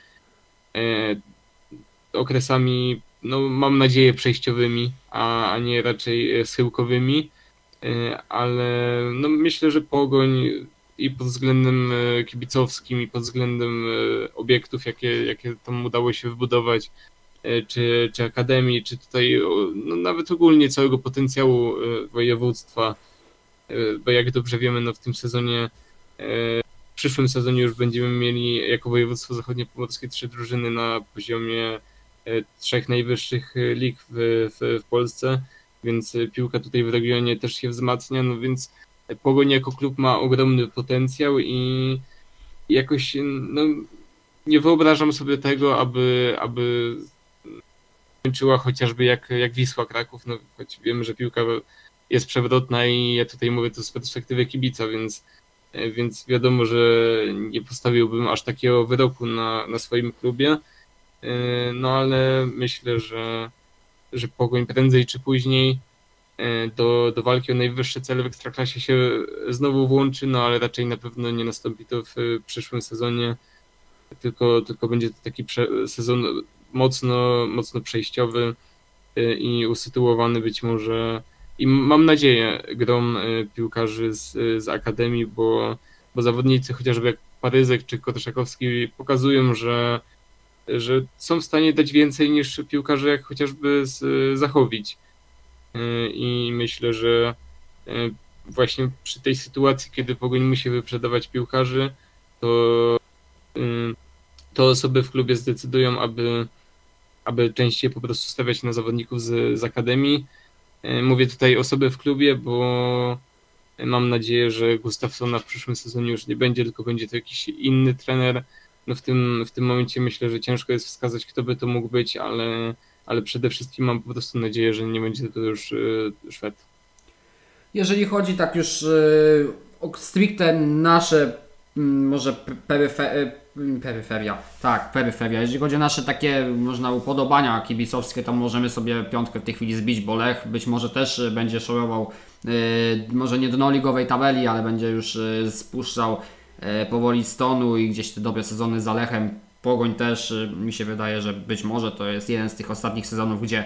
[SPEAKER 4] okresami, no mam nadzieję, przejściowymi, a nie raczej schyłkowymi, ale no myślę, że Pogoń i pod względem kibicowskim, i pod względem obiektów, jakie tam udało się wybudować, czy akademii, czy tutaj no nawet ogólnie całego potencjału województwa, bo jak dobrze wiemy, no w tym sezonie, w przyszłym sezonie już będziemy mieli jako województwo zachodniopomorskie 3 drużyny na poziomie 3 najwyższych lig w Polsce, więc piłka tutaj w regionie też się wzmacnia, no więc Pogoń jako klub ma ogromny potencjał i jakoś no, nie wyobrażam sobie tego, aby kończyła chociażby jak Wisła Kraków, no choć wiemy, że piłka jest przewrotna i ja tutaj mówię to z perspektywy kibica, więc wiadomo, że nie postawiłbym aż takiego wyroku na swoim klubie, no ale myślę, że Pogoń prędzej czy później do walki o najwyższe cele w Ekstraklasie się znowu włączy, no ale raczej na pewno nie nastąpi to w przyszłym sezonie, tylko będzie to taki sezon mocno przejściowy i usytuowany być może i mam nadzieję grą piłkarzy z Akademii, bo zawodnicy chociażby jak Paryzek czy Kotoszakowski pokazują, że są w stanie dać więcej niż piłkarze jak chociażby z Zachowic. I myślę, że właśnie przy tej sytuacji, kiedy Pogoń musi wyprzedawać piłkarzy, to osoby w klubie zdecydują, aby częściej po prostu stawiać na zawodników z Akademii. Mówię tutaj osoby w klubie, bo mam nadzieję, że Gustafsona w przyszłym sezonie już nie będzie, tylko będzie to jakiś inny trener. No w tym momencie myślę, że ciężko jest wskazać, kto by to mógł być, ale przede wszystkim mam po prostu nadzieję, że nie będzie to już Szwed.
[SPEAKER 1] Jeżeli chodzi tak już o stricte nasze może peryferia. Jeżeli chodzi o nasze takie można upodobania kibicowskie, to możemy sobie piątkę w tej chwili zbić, bo Lech być może też będzie szorował może nie dno ligowej tabeli, ale będzie już spuszczał powoli stonu i gdzieś te dobre sezony za Lechem. Pogoń też mi się wydaje, że być może to jest jeden z tych ostatnich sezonów, gdzie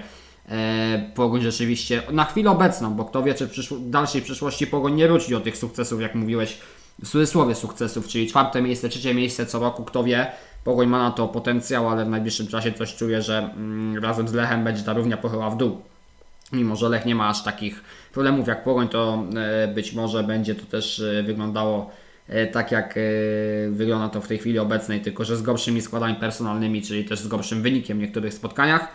[SPEAKER 1] Pogoń rzeczywiście na chwilę obecną, bo kto wie, czy w dalszej przyszłości Pogoń nie wróci do tych sukcesów, jak mówiłeś, w cudzysłowie sukcesów, czyli 4. miejsce, 3. miejsce co roku, kto wie. Pogoń ma na to potencjał, ale w najbliższym czasie coś czuję, że razem z Lechem będzie ta równia pochyła w dół. Mimo że Lech nie ma aż takich problemów jak Pogoń, to być może będzie to też wyglądało tak jak wygląda to w tej chwili obecnej, tylko że z gorszymi składami personalnymi, czyli też z gorszym wynikiem w niektórych spotkaniach.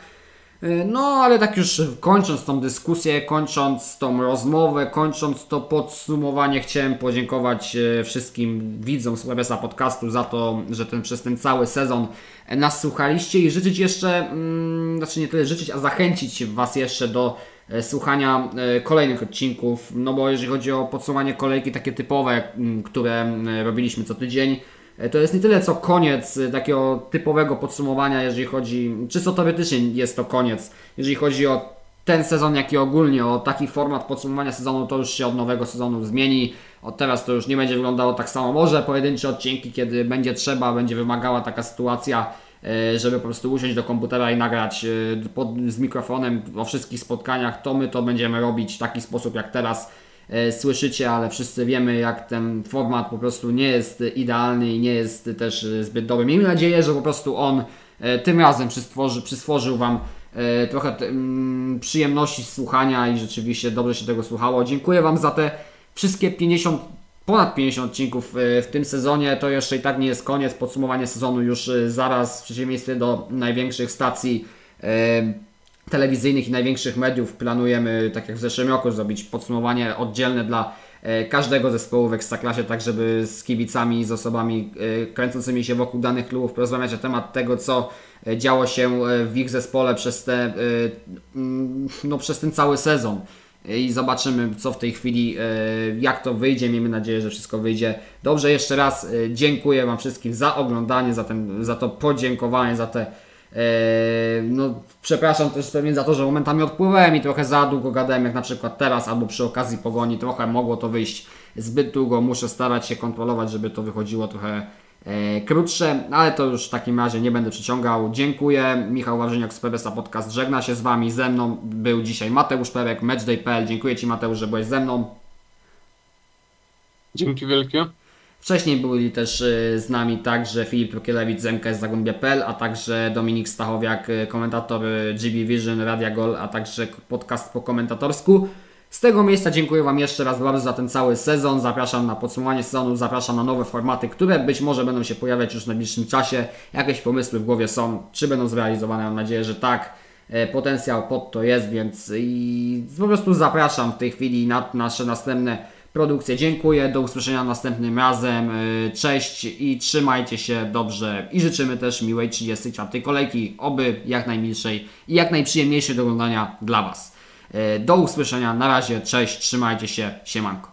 [SPEAKER 1] No ale tak już kończąc tą dyskusję, kończąc tą rozmowę, kończąc to podsumowanie, chciałem podziękować wszystkim widzom Słabesa Podcastu za to, że przez ten cały sezon nas słuchaliście i życzyć jeszcze, znaczy nie tyle życzyć, a zachęcić Was jeszcze do słuchania kolejnych odcinków, no bo jeżeli chodzi o podsumowanie kolejki takie typowe, które robiliśmy co tydzień, to jest nie tyle co koniec takiego typowego podsumowania, jeżeli chodzi, czysto teoretycznie jest to koniec, jeżeli chodzi o ten sezon, jak i ogólnie o taki format podsumowania sezonu, to już się od nowego sezonu zmieni. Od teraz to już nie będzie wyglądało tak samo. Może pojedyncze odcinki, kiedy będzie trzeba, będzie wymagała taka sytuacja, żeby po prostu usiąść do komputera i nagrać z mikrofonem o wszystkich spotkaniach, to my to będziemy robić w taki sposób jak teraz słyszycie, ale wszyscy wiemy, jak ten format po prostu nie jest idealny i nie jest też zbyt dobry. Miejmy nadzieję, że po prostu on tym razem przystworzył Wam trochę przyjemności słuchania i rzeczywiście dobrze się tego słuchało. Dziękuję Wam za te wszystkie ponad 50 odcinków w tym sezonie. To jeszcze i tak nie jest koniec. Podsumowanie sezonu już zaraz, w przeciwieństwie do największych stacji telewizyjnych i największych mediów, planujemy, tak jak w zeszłym roku, zrobić podsumowanie oddzielne dla każdego zespołu w Ekstraklasie, tak żeby z kibicami, z osobami kręcącymi się wokół danych klubów porozmawiać na temat tego, co działo się w ich zespole przez ten cały sezon. I zobaczymy, co w tej chwili, jak to wyjdzie. Miejmy nadzieję, że wszystko wyjdzie dobrze. Jeszcze raz dziękuję Wam wszystkim za oglądanie, za to podziękowanie, za te przepraszam też pewnie za to, że momentami odpływałem i trochę za długo gadałem, jak na przykład teraz, albo przy okazji Pogoni trochę mogło to wyjść zbyt długo. Muszę starać się kontrolować, żeby to wychodziło trochę krótsze, ale to już w takim razie nie będę przyciągał. Dziękuję. Michał Wawrzyniak z PBS Podcast żegna się z Wami. Ze mną był dzisiaj Mateusz Perek, Matchday.pl. Dziękuję Ci, Mateusz, że byłeś ze mną.
[SPEAKER 4] Dzięki wielkie.
[SPEAKER 1] Wcześniej byli też z nami także Filip Rukielewicz z MKS Zagłębia.pl, a także Dominik Stachowiak, komentator GB Vision, Radia Gol, a także podcast po komentatorsku. Z tego miejsca dziękuję Wam jeszcze raz bardzo za ten cały sezon. Zapraszam na podsumowanie sezonu, zapraszam na nowe formaty, które być może będą się pojawiać już w najbliższym czasie. Jakieś pomysły w głowie są, czy będą zrealizowane? Mam nadzieję, że tak. Potencjał pod to jest, więc po prostu zapraszam w tej chwili na nasze następne produkcje. Dziękuję, do usłyszenia następnym razem. Cześć i trzymajcie się dobrze i życzymy też miłej 34. kolejki, oby jak najmilszej i jak najprzyjemniejszej do oglądania dla Was. Do usłyszenia, na razie, cześć, trzymajcie się, siemanko.